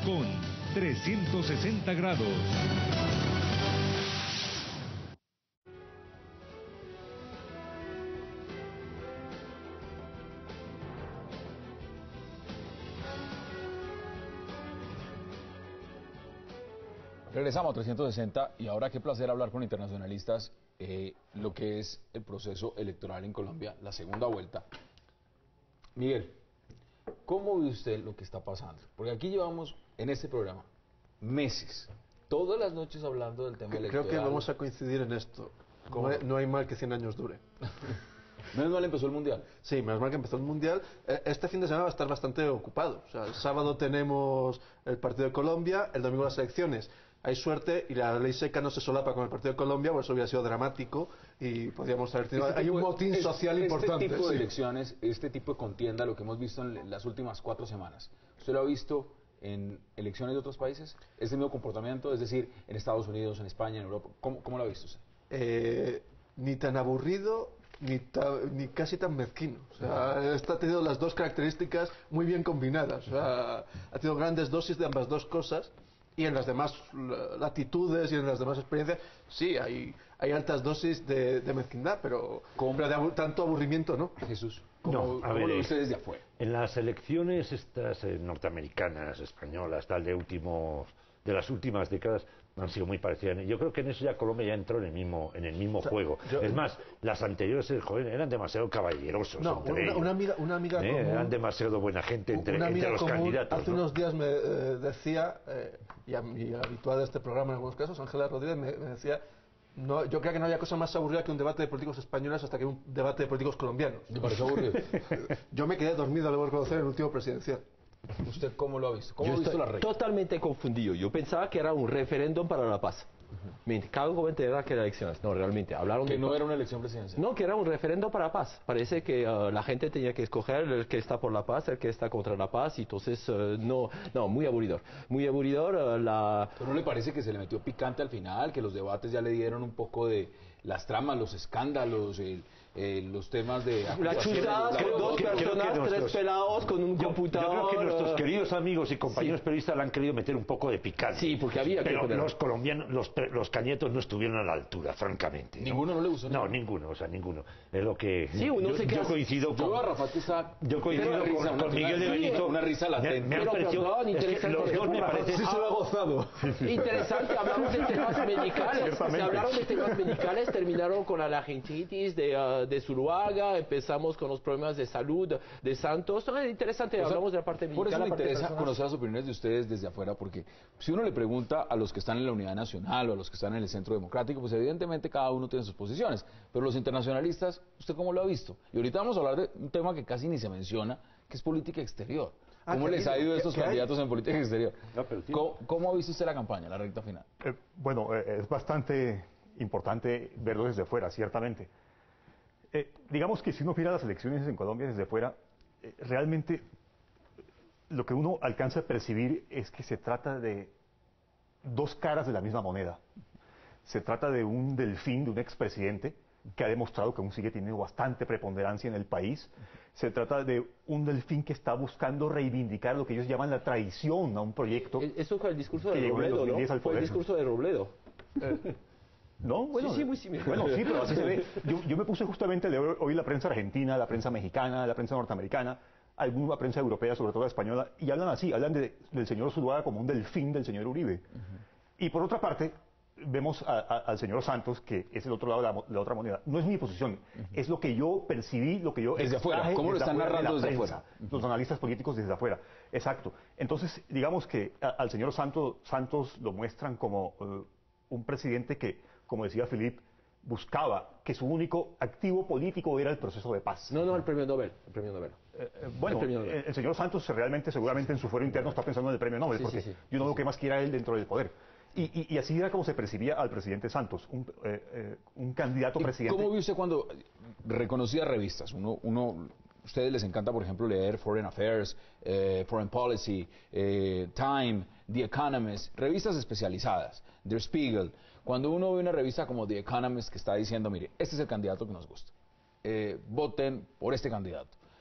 con trescientos sesenta grados. Regresamos a trescientos sesenta y ahora qué placer hablar con internacionalistas eh, lo que es el proceso electoral en Colombia, la segunda vuelta. Miguel, ¿cómo ve usted lo que está pasando? Porque aquí llevamos en este programa meses, todas las noches hablando del tema electoral. Creo que vamos a coincidir en esto. No hay, no hay mal que cien años dure. Menos mal empezó el Mundial. Sí, menos mal que empezó el Mundial. Este fin de semana va a estar bastante ocupado. O sea, el sábado tenemos el partido de Colombia, el domingo las elecciones. Hay suerte y la ley seca no se solapa con el partido de Colombia, por eso hubiera sido dramático y podríamos haber tenido... Este hay un de, motín este, social este importante. Este tipo de sí. elecciones, este tipo de contienda, lo que hemos visto en las últimas cuatro semanas, ¿usted lo ha visto en elecciones de otros países? ¿Este mismo comportamiento? Es decir, en Estados Unidos, en España, en Europa. ¿Cómo, cómo lo ha visto usted? Eh, ni tan aburrido... Ni, ta, ni casi tan mezquino. O sea, esta ha tenido las dos características muy bien combinadas. O sea, ha tenido grandes dosis de ambas dos cosas y en las demás latitudes y en las demás experiencias, sí, hay, hay altas dosis de, de mezquindad, pero, pero de abu tanto aburrimiento, ¿no? Jesús, ¿cómo, no, a ver, lo ve usted desde afuera? En las elecciones estas eh, norteamericanas, españolas, tal, de últimos, de las últimas décadas, han sido muy parecidas. Yo creo que en eso ya Colombia ya entró en el mismo en el mismo o sea, juego. Yo, es más, las anteriores, joder, eran demasiado caballerosos. No, entre una, ellos, una amiga, una amiga ¿eh? común, eran demasiado buena gente entre, una amiga entre los común, candidatos. Hace ¿no? unos días me eh, decía, eh, y, a, y habitual de este programa en algunos casos, Ángela Rodríguez me, me decía, no, yo creo que no había cosa más aburrida que un debate de políticos españoles hasta que un debate de políticos colombianos. ¿Me parece aburrido? Yo me quedé dormido al conocer el último presidencial. ¿Usted cómo lo ha visto? ¿Cómo Yo ha visto estoy la regla? totalmente confundido. Yo pensaba que era un referéndum para la paz. Me acabo de enterar que era elecciones. No, realmente. Hablaron que de no paz. Era una elección presidencial. No, que era un referéndum para la paz. Parece que uh, la gente tenía que escoger el que está por la paz, el que está contra la paz. Y entonces, uh, no, no, muy aburridor. Muy aburridor. Uh, la... ¿Pero no le parece que se le metió picante al final? Que los debates ya le dieron un poco de las tramas, los escándalos, el... Eh, los temas de la chuzada con dos que, personas, nuestros, tres pelados con un yo, computador. Yo creo que nuestros queridos amigos y compañeros sí. periodistas le han querido meter un poco de picante. Sí, porque había pero que los colombianos, los, los cañetos no estuvieron a la altura, francamente. ¿no? ¿Ninguno no le gustó? No, ninguno, o sea, ninguno. Es lo que... Sí, uno yo, se yo coincido con... Yo a Rafa que está... Yo coincido con, risa, con Miguel de Benito. Una risa latente. Me, me pero, pareció, perdón, es que los dos me parecen... Sí se lo ha gozado. Interesante, hablamos de temas medicales. Se hablaron de temas medicales, terminaron con la laryngitis de, uh, de Zuluaga, empezamos con los problemas de salud de Santos. No, es interesante, o sea, hablamos de la parte medical. Por eso me interesa de conocer las opiniones de ustedes desde afuera, porque si uno le pregunta a los que están en la Unidad Nacional o a los que están en el Centro Democrático, pues evidentemente cada uno tiene sus posiciones. Pero los internacionalistas, ¿usted cómo lo ha visto? Y ahorita vamos a hablar de un tema que casi ni se menciona, que es política exterior. ¿Cómo ah, les ha ido a estos candidatos hay? en política exterior? No, ¿Cómo, ¿Cómo ha visto usted la campaña, la recta final? Eh, bueno, eh, es bastante importante verlo desde fuera, ciertamente. Eh, digamos que si uno mira las elecciones en Colombia desde fuera, eh, realmente lo que uno alcanza a percibir es que se trata de dos caras de la misma moneda. Se trata de un delfín, de un expresidente, que ha demostrado que aún sigue teniendo bastante preponderancia en el país. Se trata de un delfín que está buscando reivindicar lo que ellos llaman la traición a un proyecto. Eso fue el discurso de Robledo, ¿no? Fue el discurso de Robledo. Eh, No, bueno, sí, sí, muy similar. Bueno, sí, pero así se ve. Yo, yo me puse justamente a leer hoy la prensa argentina, la prensa mexicana, la prensa norteamericana, alguna prensa europea, sobre todo la española, y hablan así, hablan de, del señor Zuluaga como un delfín del señor Uribe. Uh-huh. Y por otra parte, vemos a, a, al señor Santos, que es el otro lado de la, de la otra moneda. No es mi posición, uh-huh. es lo que yo percibí, lo que yo desde afuera. ¿Cómo lo están narrando desde prensa, afuera? Uh-huh. Los analistas políticos desde afuera. Exacto. Entonces, digamos que a, al señor Santos, Santos lo muestran como uh, un presidente que, como decía Philippe, buscaba que su único activo político era el proceso de paz. No, no, el premio Nobel. El premio Nobel. Eh, eh, bueno, el, Nobel. el, el señor Santos realmente, seguramente en su fuero interno está pensando en el premio Nobel, sí, porque sí, sí. yo no veo qué más quiera él dentro del poder. Y, y, y así era como se percibía al presidente Santos, un, eh, eh, un candidato presidente. ¿Cómo vio usted cuando reconocía revistas? Uno, uno, ustedes les encanta, por ejemplo, leer Foreign Affairs, eh, Foreign Policy, eh, Time, The Economist, revistas especializadas, Der Spiegel. Cuando uno ve una revista como The Economist que está diciendo, mire, este es el candidato que nos gusta, eh, voten por este candidato. Eh,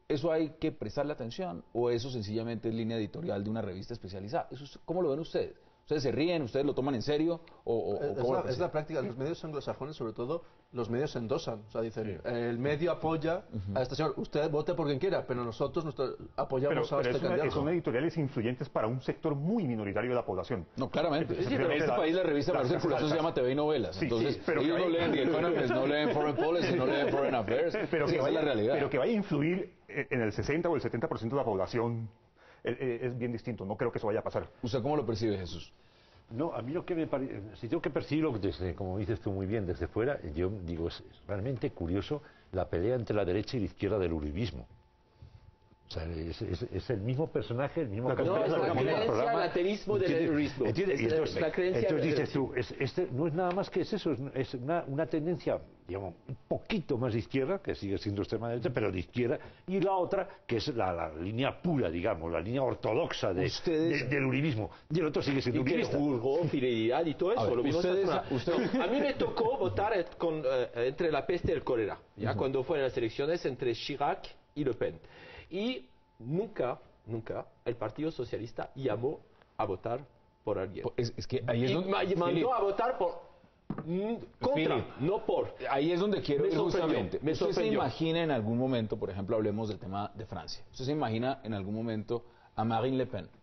¿Eso hay que prestarle atención o eso sencillamente es línea editorial de una revista especializada? ¿Eso, ¿Cómo lo ven ustedes? ¿Ustedes se ríen? ¿Ustedes lo toman en serio? ¿O, o, es, ¿cómo la, lo es la práctica. Los medios anglosajones, sobre todo, los medios endosan. O sea, dicen, sí. el medio apoya uh-huh. a este señor. Usted vote por quien quiera, pero nosotros nuestro, apoyamos pero, a pero este es una, candidato. Son editoriales influyentes para un sector muy minoritario de la población. No, claramente. Sí, sí, pero en este la, país la revista la, Marcel Curazo se llama T V y Novelas. Sí, entonces, sí, pero ellos no leen The Economist, no leen Foreign Policy, no leen Foreign Affairs. Pero, sí, que esa vaya, es la realidad. Pero que vaya a influir en el sesenta o el setenta por ciento de la población es bien distinto. No creo que eso vaya a pasar. ¿Usted cómo lo percibe, Jesús? No, a mí lo que me parece, si tengo que percibirlo desde, como dices tú muy bien, desde fuera, yo digo, es realmente curioso la pelea entre la derecha y la izquierda del uribismo. O sea, es, es, es el mismo personaje, el mismo... No, es la creencia al ateísmo del uribismo. ¿Entiendes? Es entonces, la creencia entonces dices tú, es, este, no es nada más que es eso, es, es una, una tendencia, digamos, un poquito más de izquierda, que sigue siendo extrema derecha, pero de izquierda, y la otra, que es la, la línea pura, digamos, la línea ortodoxa de, de, del uribismo. Y el otro sigue siendo uribista. Y que juzgó fidelidad y todo eso. Ver, lo mismo ustedes, usted... A mí me tocó votar con, eh, entre la peste y el cólera, ya uh-huh. cuando fueron las elecciones entre Chirac y Le Pen. Y nunca, nunca el Partido Socialista llamó a votar por alguien. Es, es que ahí es donde... Y mandó Philip. a votar por... contra, Philip. no por... Ahí es donde quiero me ir justamente. Me ¿Usted se imagina en algún momento, por ejemplo, hablemos del tema de Francia, usted se imagina en algún momento a Marine Le Pen,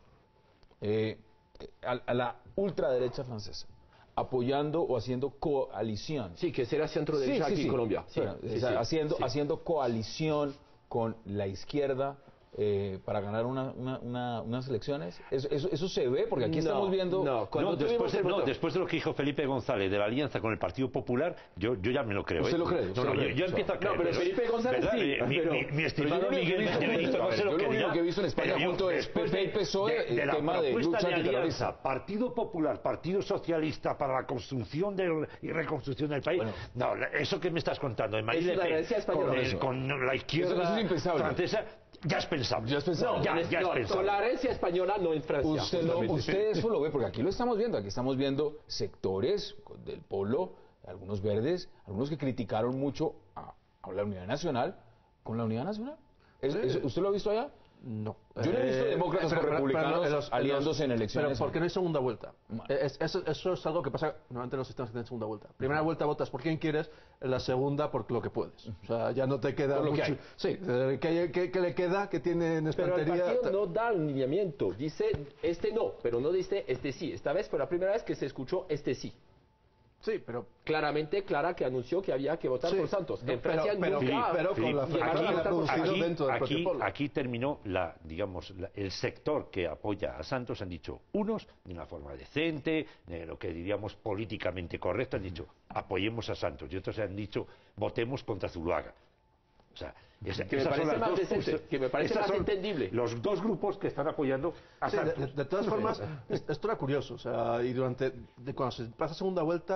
eh, a, a la ultraderecha francesa, apoyando o haciendo coalición? Sí, que será centro derecha sí, sí, aquí sí. en Colombia. Sí, bueno, sí, o sea, sí, haciendo, sí. haciendo coalición con la izquierda eh, para ganar una, una, una, unas elecciones. ¿Eso, eso, ¿Eso se ve? Porque aquí no, estamos viendo... No, no, después, de, no, después de lo que dijo Felipe González de la alianza con el Partido Popular, yo, yo ya me lo creo. ¿Usted ¿eh? lo cree? No, no, yo, yo empiezo a creer. No, pero Felipe González ¿verdad? sí. Mi, pero, mi, mi estimado Miguel Benedito, no sé lo que Yo lo único que he visto en España junto es P P y P S O E, el tema de lucha antiterrorista. Partido Popular, Partido Socialista para la construcción del, y reconstrucción del país. Bueno, no, eso que me estás contando de Marine Le Pen con, el, con la izquierda eso, eso es francesa, ya es pensable. Ya es pensable. No, ya, ya no, es pensable. Con la herencia española no en Francia. Usted, lo, usted eso lo ve, porque aquí lo estamos viendo. Aquí estamos viendo sectores del polo, algunos verdes, algunos que criticaron mucho a, a la Unidad Nacional con la Unidad Nacional. ¿Es, es, ¿Usted lo ha visto allá? No. Yo no he visto demócratas eh, con pero, republicanos pero, pero, los, aliándose los, en elecciones. Pero porque no hay segunda vuelta. Es, eso, eso es algo que pasa normalmente en los sistemas que tienen segunda vuelta. Primera vuelta votas por quien quieres, en la segunda por lo que puedes. O sea, ya no te queda por lo mucho. Que hay. Sí, que, que, que le queda, que tiene en estantería. Pero el partido no da alineamiento. Dice este no, pero no dice este sí. Esta vez fue la primera vez que se escuchó este sí. Sí, pero claramente Clara que anunció que había que votar sí, por Santos. En Francia pero, nunca, pero, pero con la aquí, que producido aquí, dentro del aquí, propio aquí terminó la, digamos, la, el sector que apoya a Santos han dicho unos de una forma decente, de lo que diríamos políticamente correcto, han dicho apoyemos a Santos y otros han dicho votemos contra Zuluaga. O sea, esa, que, me parece más decente, que me parece más entendible. Los dos grupos que están apoyando a sí, Santos. De, de, de todas formas, esto era curioso. O sea, y durante de cuando se pasa segunda vuelta,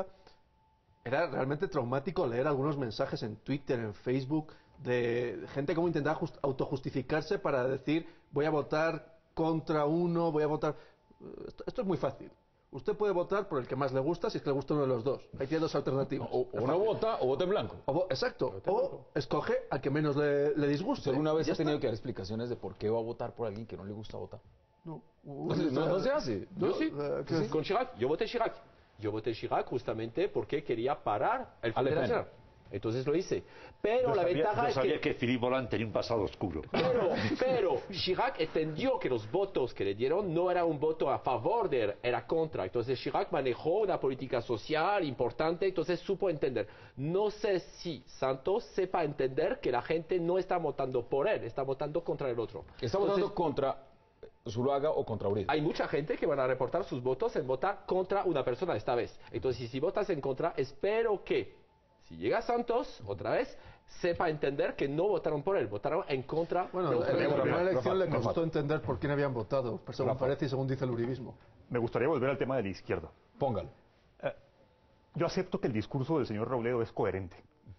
era realmente traumático leer algunos mensajes en Twitter, en Facebook, de gente como intentaba just, autojustificarse para decir voy a votar contra uno, voy a votar. Esto, esto es muy fácil. Usted puede votar por el que más le gusta si es que le gusta uno de los dos. Ahí tiene dos alternativas. O, o no vota o vota en blanco. O, exacto. O, o escoge al que menos le, le disguste. ¿Usted alguna vez ha tenido que dar explicaciones de por qué va a votar por alguien que no le gusta votar? No. No, no, no se hace. Yo sí. Uh, ¿sí? Con Chirac. Yo voté Chirac. Yo voté Chirac justamente porque quería parar el Frente Nacional. Entonces lo hice. Pero yo la sabía, ventaja yo es sabía que... que Philippe Hollande tenía un pasado oscuro. Pero, pero Chirac entendió que los votos que le dieron no era un voto a favor de él, era contra. Entonces Chirac manejó una política social importante, entonces supo entender. No sé si Santos sepa entender que la gente no está votando por él, está votando contra el otro. Está votando entonces, contra Zuluaga o contra Uribe. Hay mucha gente que van a reportar sus votos en votar contra una persona esta vez. Entonces, si votas en contra, espero que, si llega Santos, otra vez, sepa entender que no votaron por él, votaron en contra. Bueno, de en la primera elección le costó entender por quién habían votado, según parece y según dice el uribismo. Me gustaría volver al tema de la izquierda. Póngalo. Eh, yo acepto que el discurso del señor Robledo es coherente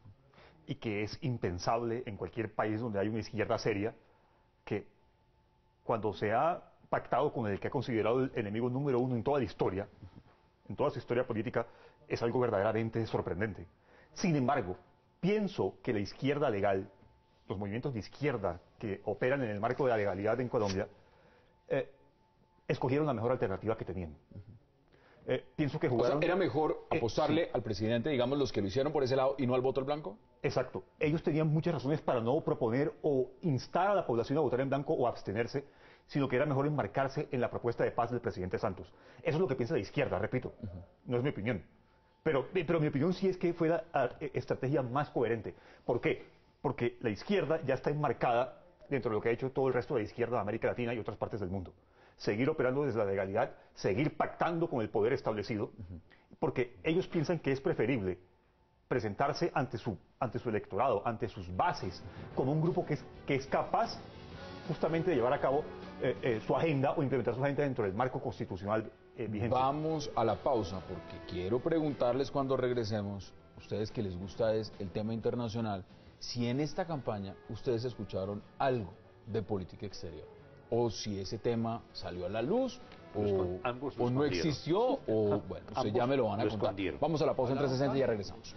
y que es impensable en cualquier país donde hay una izquierda seria que cuando se ha pactado con el que ha considerado el enemigo número uno en toda la historia, en toda su historia política, es algo verdaderamente sorprendente. Sin embargo, pienso que la izquierda legal, los movimientos de izquierda que operan en el marco de la legalidad en Colombia, eh, escogieron la mejor alternativa que tenían. Eh, pienso que jugaron... O sea, ¿era mejor apostarle eh, sí. al presidente, digamos, los que lo hicieron por ese lado y no al voto en blanco? Exacto. Ellos tenían muchas razones para no proponer o instar a la población a votar en blanco o abstenerse, sino que era mejor enmarcarse en la propuesta de paz del presidente Santos. Eso es lo que piensa la izquierda, repito. Uh-huh. No es mi opinión. Pero, pero mi opinión sí es que fue la a, estrategia más coherente. ¿Por qué? Porque la izquierda ya está enmarcada dentro de lo que ha hecho todo el resto de la izquierda de América Latina y otras partes del mundo. Seguir operando desde la legalidad, seguir pactando con el poder establecido, uh-huh. porque ellos piensan que es preferible presentarse ante su, ante su electorado, ante sus bases, como un grupo que es, que es capaz justamente de llevar a cabo eh, eh, su agenda o implementar su agenda dentro del marco constitucional eh, vigente. Vamos a la pausa, porque quiero preguntarles cuando regresemos, ustedes que les gusta es el tema internacional, si en esta campaña ustedes escucharon algo de política exterior, o si ese tema salió a la luz, o, o no existió, o bueno, ustedes ya me lo van a contar. Vamos a la pausa en trescientos sesenta y ya regresamos.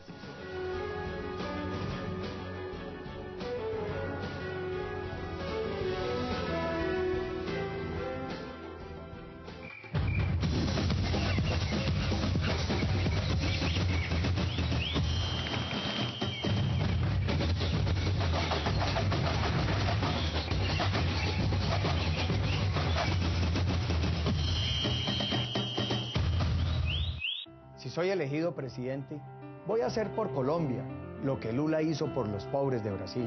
Si soy elegido presidente, voy a hacer por Colombia lo que Lula hizo por los pobres de Brasil.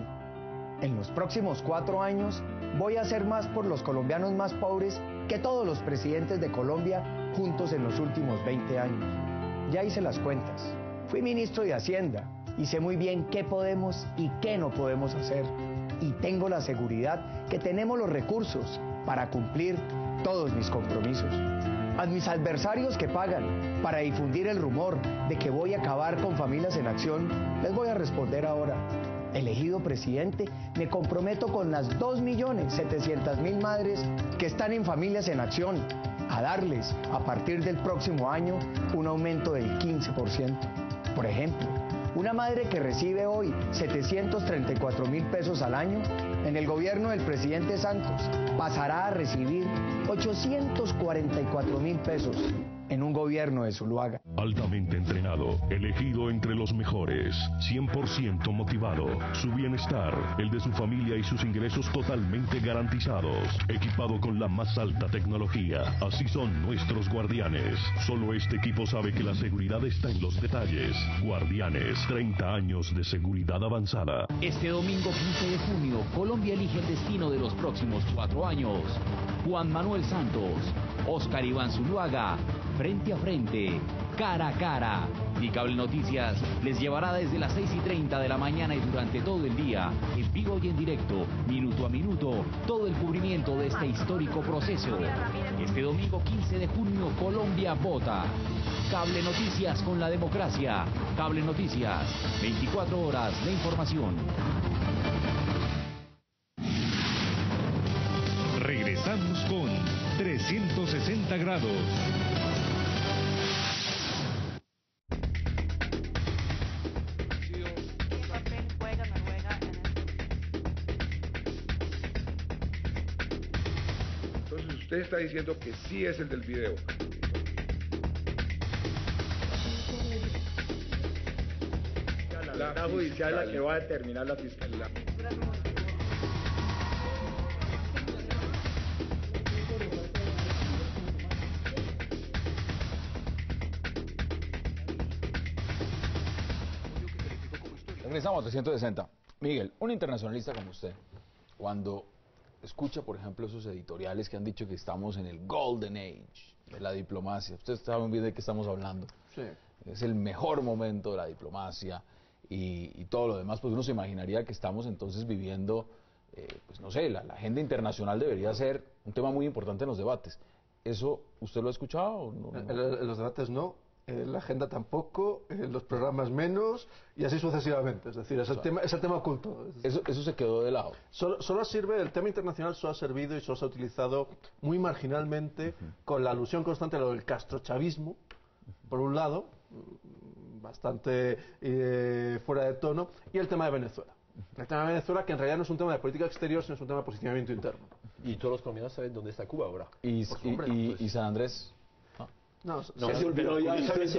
En los próximos cuatro años, voy a hacer más por los colombianos más pobres que todos los presidentes de Colombia juntos en los últimos veinte años. Ya hice las cuentas. Fui ministro de Hacienda y sé muy bien qué podemos y qué no podemos hacer. Y tengo la seguridad que tenemos los recursos para cumplir todos mis compromisos. A mis adversarios que pagan para difundir el rumor de que voy a acabar con Familias en Acción, les voy a responder ahora. Elegido presidente, me comprometo con las dos millones setecientas mil madres que están en Familias en Acción a darles, a partir del próximo año, un aumento del quince por ciento. Por ejemplo, una madre que recibe hoy setecientos treinta y cuatro mil pesos al año, en el gobierno del presidente Santos pasará a recibir ochocientos cuarenta y cuatro mil pesos en un gobierno de Zuluaga. Altamente entrenado, elegido entre los mejores, cien por ciento motivado, su bienestar, el de su familia y sus ingresos totalmente garantizados, equipado con la más alta tecnología. Así son nuestros guardianes. Solo este equipo sabe que la seguridad está en los detalles. Guardianes, treinta años de seguridad avanzada. Este domingo quince de junio, Colombia elige el destino de los próximos cuatro años. Juan Manuel Santos, Óscar Iván Zuluaga, frente a frente, cara a cara. Y Cable Noticias les llevará desde las seis y treinta de la mañana y durante todo el día, en vivo y en directo, minuto a minuto, todo el cubrimiento de este histórico proceso. Este domingo quince de junio, Colombia vota. Cable Noticias con la democracia. Cable Noticias, veinticuatro horas de información. Regresamos con trescientos sesenta grados. Entonces usted está diciendo que sí es el del video. La verdad judicial es la que va a determinar la fiscalía. Regresamos a trescientos sesenta. Miguel, un internacionalista como usted, cuando escucha, por ejemplo, esos editoriales que han dicho que estamos en el Golden Age de la diplomacia, ustedes saben bien de qué estamos hablando. Sí. Es el mejor momento de la diplomacia y, y todo lo demás, pues uno se imaginaría que estamos entonces viviendo, eh, pues no sé, la, la agenda internacional debería ser un tema muy importante en los debates. ¿Eso usted lo ha escuchado o no? En, en los debates no. En la agenda tampoco, en los programas menos, y así sucesivamente. Es decir, es el, o sea, tema, es el tema oculto. Eso, eso se quedó de lado. Solo, solo sirve, el tema internacional solo ha servido y solo se ha utilizado muy marginalmente, uh-huh. con la alusión constante a lo del castrochavismo, uh-huh. por un lado, bastante eh, fuera de tono, y el tema de Venezuela. El tema de Venezuela, que en realidad no es un tema de política exterior, sino es un tema de posicionamiento interno. Y todos los colombianos saben dónde está Cuba ahora. ¿Y, y, hombre, y, pues. y San Andrés? No, No, se olvidó ya.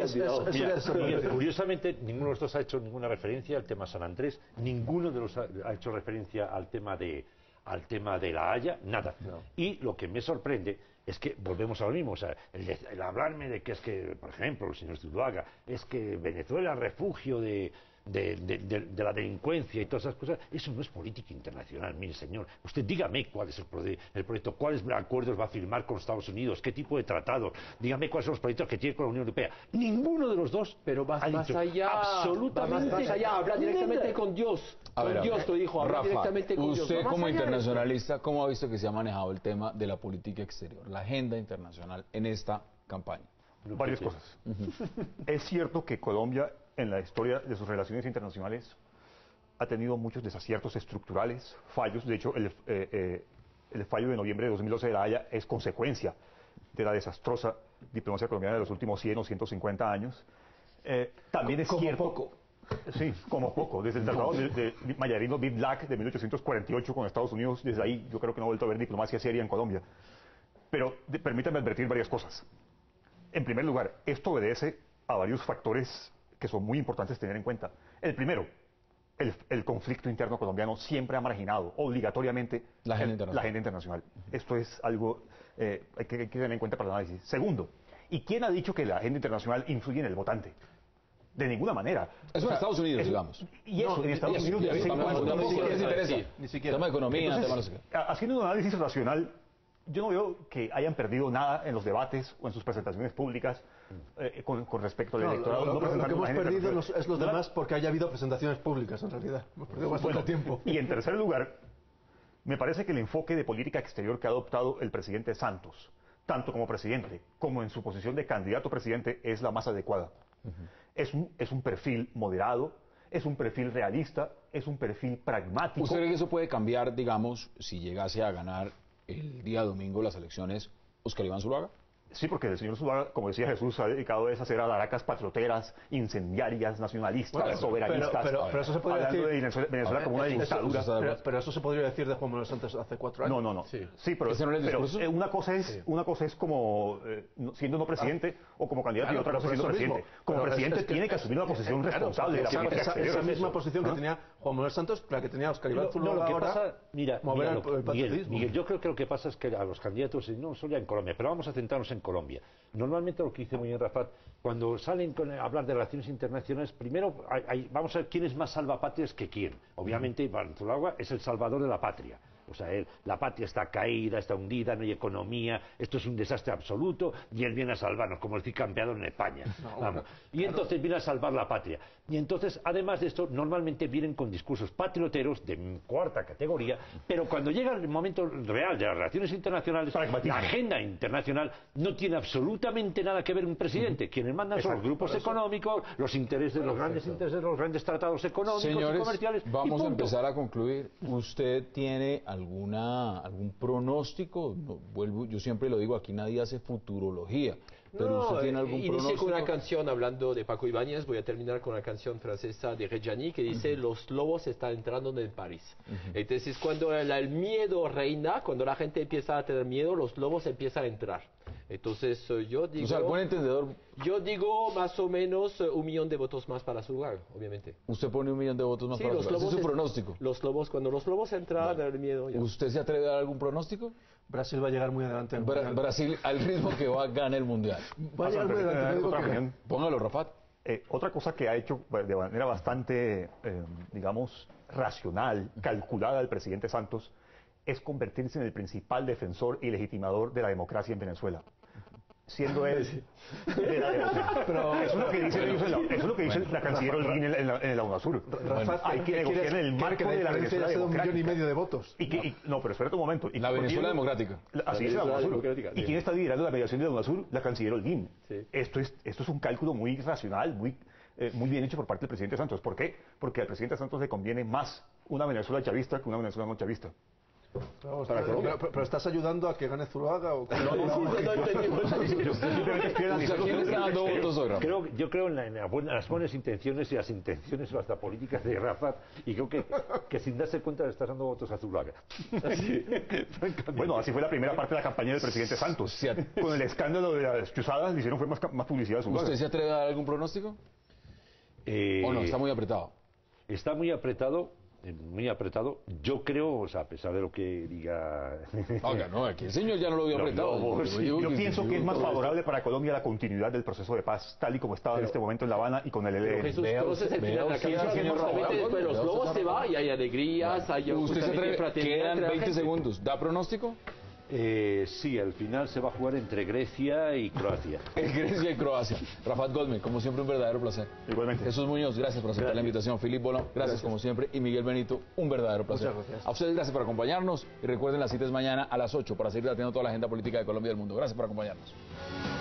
Curiosamente, ninguno de los dos ha hecho ninguna referencia al tema San Andrés, ninguno de los ha, ha hecho referencia al tema de al tema de La Haya, nada. No. Y lo que me sorprende es que volvemos a lo mismo, o sea, el, el hablarme de que es que, por ejemplo, el señor Zuluaga, es que Venezuela es refugio de, de, de, de, de la delincuencia y todas esas cosas, eso no es política internacional, mire señor. Usted dígame cuál es el, proye el proyecto, cuáles acuerdos va a firmar con Estados Unidos, qué tipo de tratados, dígame cuáles son los proyectos que tiene con la Unión Europea. Ninguno de los dos pero va ha más dicho allá, absolutamente va más allá, habla directamente con Dios. A con ver, Dios ver, lo dijo, habla Rafa, directamente con usted Dios. como internacionalista, ¿cómo ha visto que se ha manejado el tema de la política exterior, la agenda internacional en esta campaña? Varias cosas. Es cierto que Colombia, en la historia de sus relaciones internacionales, ha tenido muchos desaciertos estructurales, fallos. De hecho, el, eh, eh, el fallo de noviembre de dos mil doce de La Haya es consecuencia de la desastrosa diplomacia colombiana de los últimos cien o ciento cincuenta años. Eh, también es como cierto... poco. Sí, como poco. Desde el tratado de, de Mayarino-Bidlack de mil ochocientos cuarenta y ocho con Estados Unidos, desde ahí yo creo que no ha vuelto a haber diplomacia seria en Colombia. Pero de, permítanme advertir varias cosas. En primer lugar, esto obedece a varios factores que son muy importantes tener en cuenta. El primero, el, el conflicto interno colombiano siempre ha marginado obligatoriamente la agenda el, internacional. La agenda internacional. Esto es algo eh, hay que, hay que tener en cuenta para el análisis. Segundo, ¿y quién ha dicho que la agenda internacional influye en el votante? De ninguna manera. Eso en Estados Unidos, es, digamos. Y eso, no, en Estados y Unidos... Y eso, no, no, no, ni siquiera les interesa. Sí, ni siquiera. Tema de economía, Entonces, tema no sé qué. Haciendo un análisis racional, yo no veo que hayan perdido nada en los debates o en sus presentaciones públicas eh, con, con respecto al no, electorado. Lo, lo, no lo que hemos perdido los, es los demás porque haya habido presentaciones públicas, en realidad. Hemos perdido bastante bueno, tiempo. Y en tercer lugar, me parece que el enfoque de política exterior que ha adoptado el presidente Santos, tanto como presidente como en su posición de candidato a presidente, es la más adecuada. Uh-huh. es, un, es un perfil moderado, es un perfil realista, es un perfil pragmático. ¿Usted cree que eso puede cambiar, digamos, si llegase a ganar el día domingo las elecciones Óscar Iván Zuluaga? Sí, porque el señor Zuluaga, como decía Jesús, ha dedicado a hacer alaracas patrioteras, incendiarias, nacionalistas, bueno, soberanistas, pero, pero, pero eso se podría hablando decir, de Venezuela, Venezuela como una dictadura. Eso, pero, pero eso se podría decir de Juan Manuel Santos hace cuatro años. No, no, no. Sí, sí pero, ¿Ese no es el pero una cosa es, sí. una cosa es como eh, siendo no presidente ah, o como candidato claro, y otra cosa siendo presidente. Mismo. Como pero presidente es, es que, tiene que asumir una posición eh, responsable claro, de la política esa, exterior. Esa misma posición que tenía Juan Manuel Santos, la que tenía Óscar Iván Zuluaga no, lo que ahora, pasa, mira, mover mira, el, el Miguel, Miguel, yo creo que lo que pasa es que a los candidatos, no solo en Colombia, pero vamos a centrarnos en Colombia. Normalmente lo que dice muy bien Rafat, cuando salen con, a hablar de relaciones internacionales, primero hay, hay, vamos a ver quién es más salvapatrias que quién. Obviamente Iván Zuluaga es el salvador de la patria. O sea, él, la patria está caída, está hundida, no hay economía, esto es un desastre absoluto, y él viene a salvarnos, como el cicampeador en España. No, Vamos. Y claro. entonces viene a salvar la patria. Y entonces, además de esto, normalmente vienen con discursos patrioteros de cuarta categoría, pero cuando llega el momento real de las relaciones internacionales, la agenda internacional no tiene absolutamente nada que ver con un presidente. Quienes mandan son los grupos económicos, los intereses, los grandes intereses, los grandes tratados económicos Señores, y comerciales. Vamos y a empezar a concluir. ¿Usted tiene alguna algún pronóstico? No, vuelvo, yo siempre lo digo, aquí nadie hace futurología. Pero no, usted tiene algún inicié pronóstico. con una canción hablando de Paco Ibáñez, voy a terminar con una canción francesa de Reggiani que dice uh-huh. los lobos están entrando en París. Uh-huh. Entonces cuando el, el miedo reina, cuando la gente empieza a tener miedo, los lobos empiezan a entrar. Entonces yo digo... O sea, buen entendedor... Yo digo más o menos un millón de votos más para Zuluaga, obviamente. ¿Usted pone un millón de votos más sí, para los Zuluaga? ¿Ese es su pronóstico? Los lobos, cuando los lobos entran, bueno. el miedo... Ya. ¿Usted se atreve a dar algún pronóstico? Brasil va a llegar muy adelante. Bra Brasil al ritmo que va a ganar el Mundial. Va a llegar muy adelante. Póngalo, Rafat. Eh, otra cosa que ha hecho de manera bastante, eh, digamos, racional, calculada el presidente Santos, es convertirse en el principal defensor y legitimador de la democracia en Venezuela. Siendo él... Sí. De la, pero, eso es lo que dice, bueno, la, eso es lo que dice bueno, la canciller Holguín en, en, en la UNASUR. Bueno, hay que negociar en el marco de la Venezuela democrática. Un millón y medio de votos. Y que, y, no, pero espérate un momento. Y la Venezuela democrática. La, así la es la UNASUR. ¿Y quién está liderando la mediación de la UNASUR? La canciller Holguín. Sí. Esto, es, esto es un cálculo muy racional, muy, eh, muy bien hecho por parte del presidente Santos. ¿Por qué? Porque al presidente Santos le conviene más una Venezuela chavista que una Venezuela no chavista. Vamos, para pero, Colombia. pero, pero estás ayudando a que gane Zuluaga o qué? No, no, no, no, Yo simplemente estoy analizando. ¿Quién está dando votos hoy, Rafa? Creo, yo creo en, la, en la buena- las buenas intenciones y las intenciones o hasta políticas de Rafa, y creo que, que sin darse cuenta le estás dando votos a Zuluaga. Bueno, así fue la primera parte de la campaña del presidente Santos. Con el escándalo de las chuzadas le hicieron fue más, más publicidad a Zuluaga. ¿Usted se atreve a dar algún pronóstico? Eh, ¿O no? Está muy apretado. Está muy apretado, eh, muy apretado. Yo creo, o sea, a pesar de lo que diga... Oiga, no, aquí el señor ya no lo vio No, apretado. no, Yo sí, digo Yo que- pienso que es más favorable para Colombia la continuidad del proceso de paz, tal y como estaba en este momento en La Habana y con el E L Pero N. Jesús, Vea conoces usted- el final de vea la usted, canción, que señor justamente Raúl, después los vea globos usted, se va y hay alegrías, hay ¿Usted se justamente atreve? fraternidad Quedan entre la veinte gente. segundos. ¿Da pronóstico? Eh, sí, al final se va a jugar entre Grecia y Croacia. En Grecia y Croacia. Rafat Goldman, como siempre, un verdadero placer. Igualmente. Jesús Muñoz, gracias por aceptar Gracias. la invitación. Filipe Bolón, gracias, Gracias. como siempre. Y Miguel Benito, un verdadero placer. Muchas gracias. A ustedes, gracias por acompañarnos. Y recuerden, la cita es mañana a las ocho para seguir debatiendo toda la agenda política de Colombia y del mundo. Gracias por acompañarnos.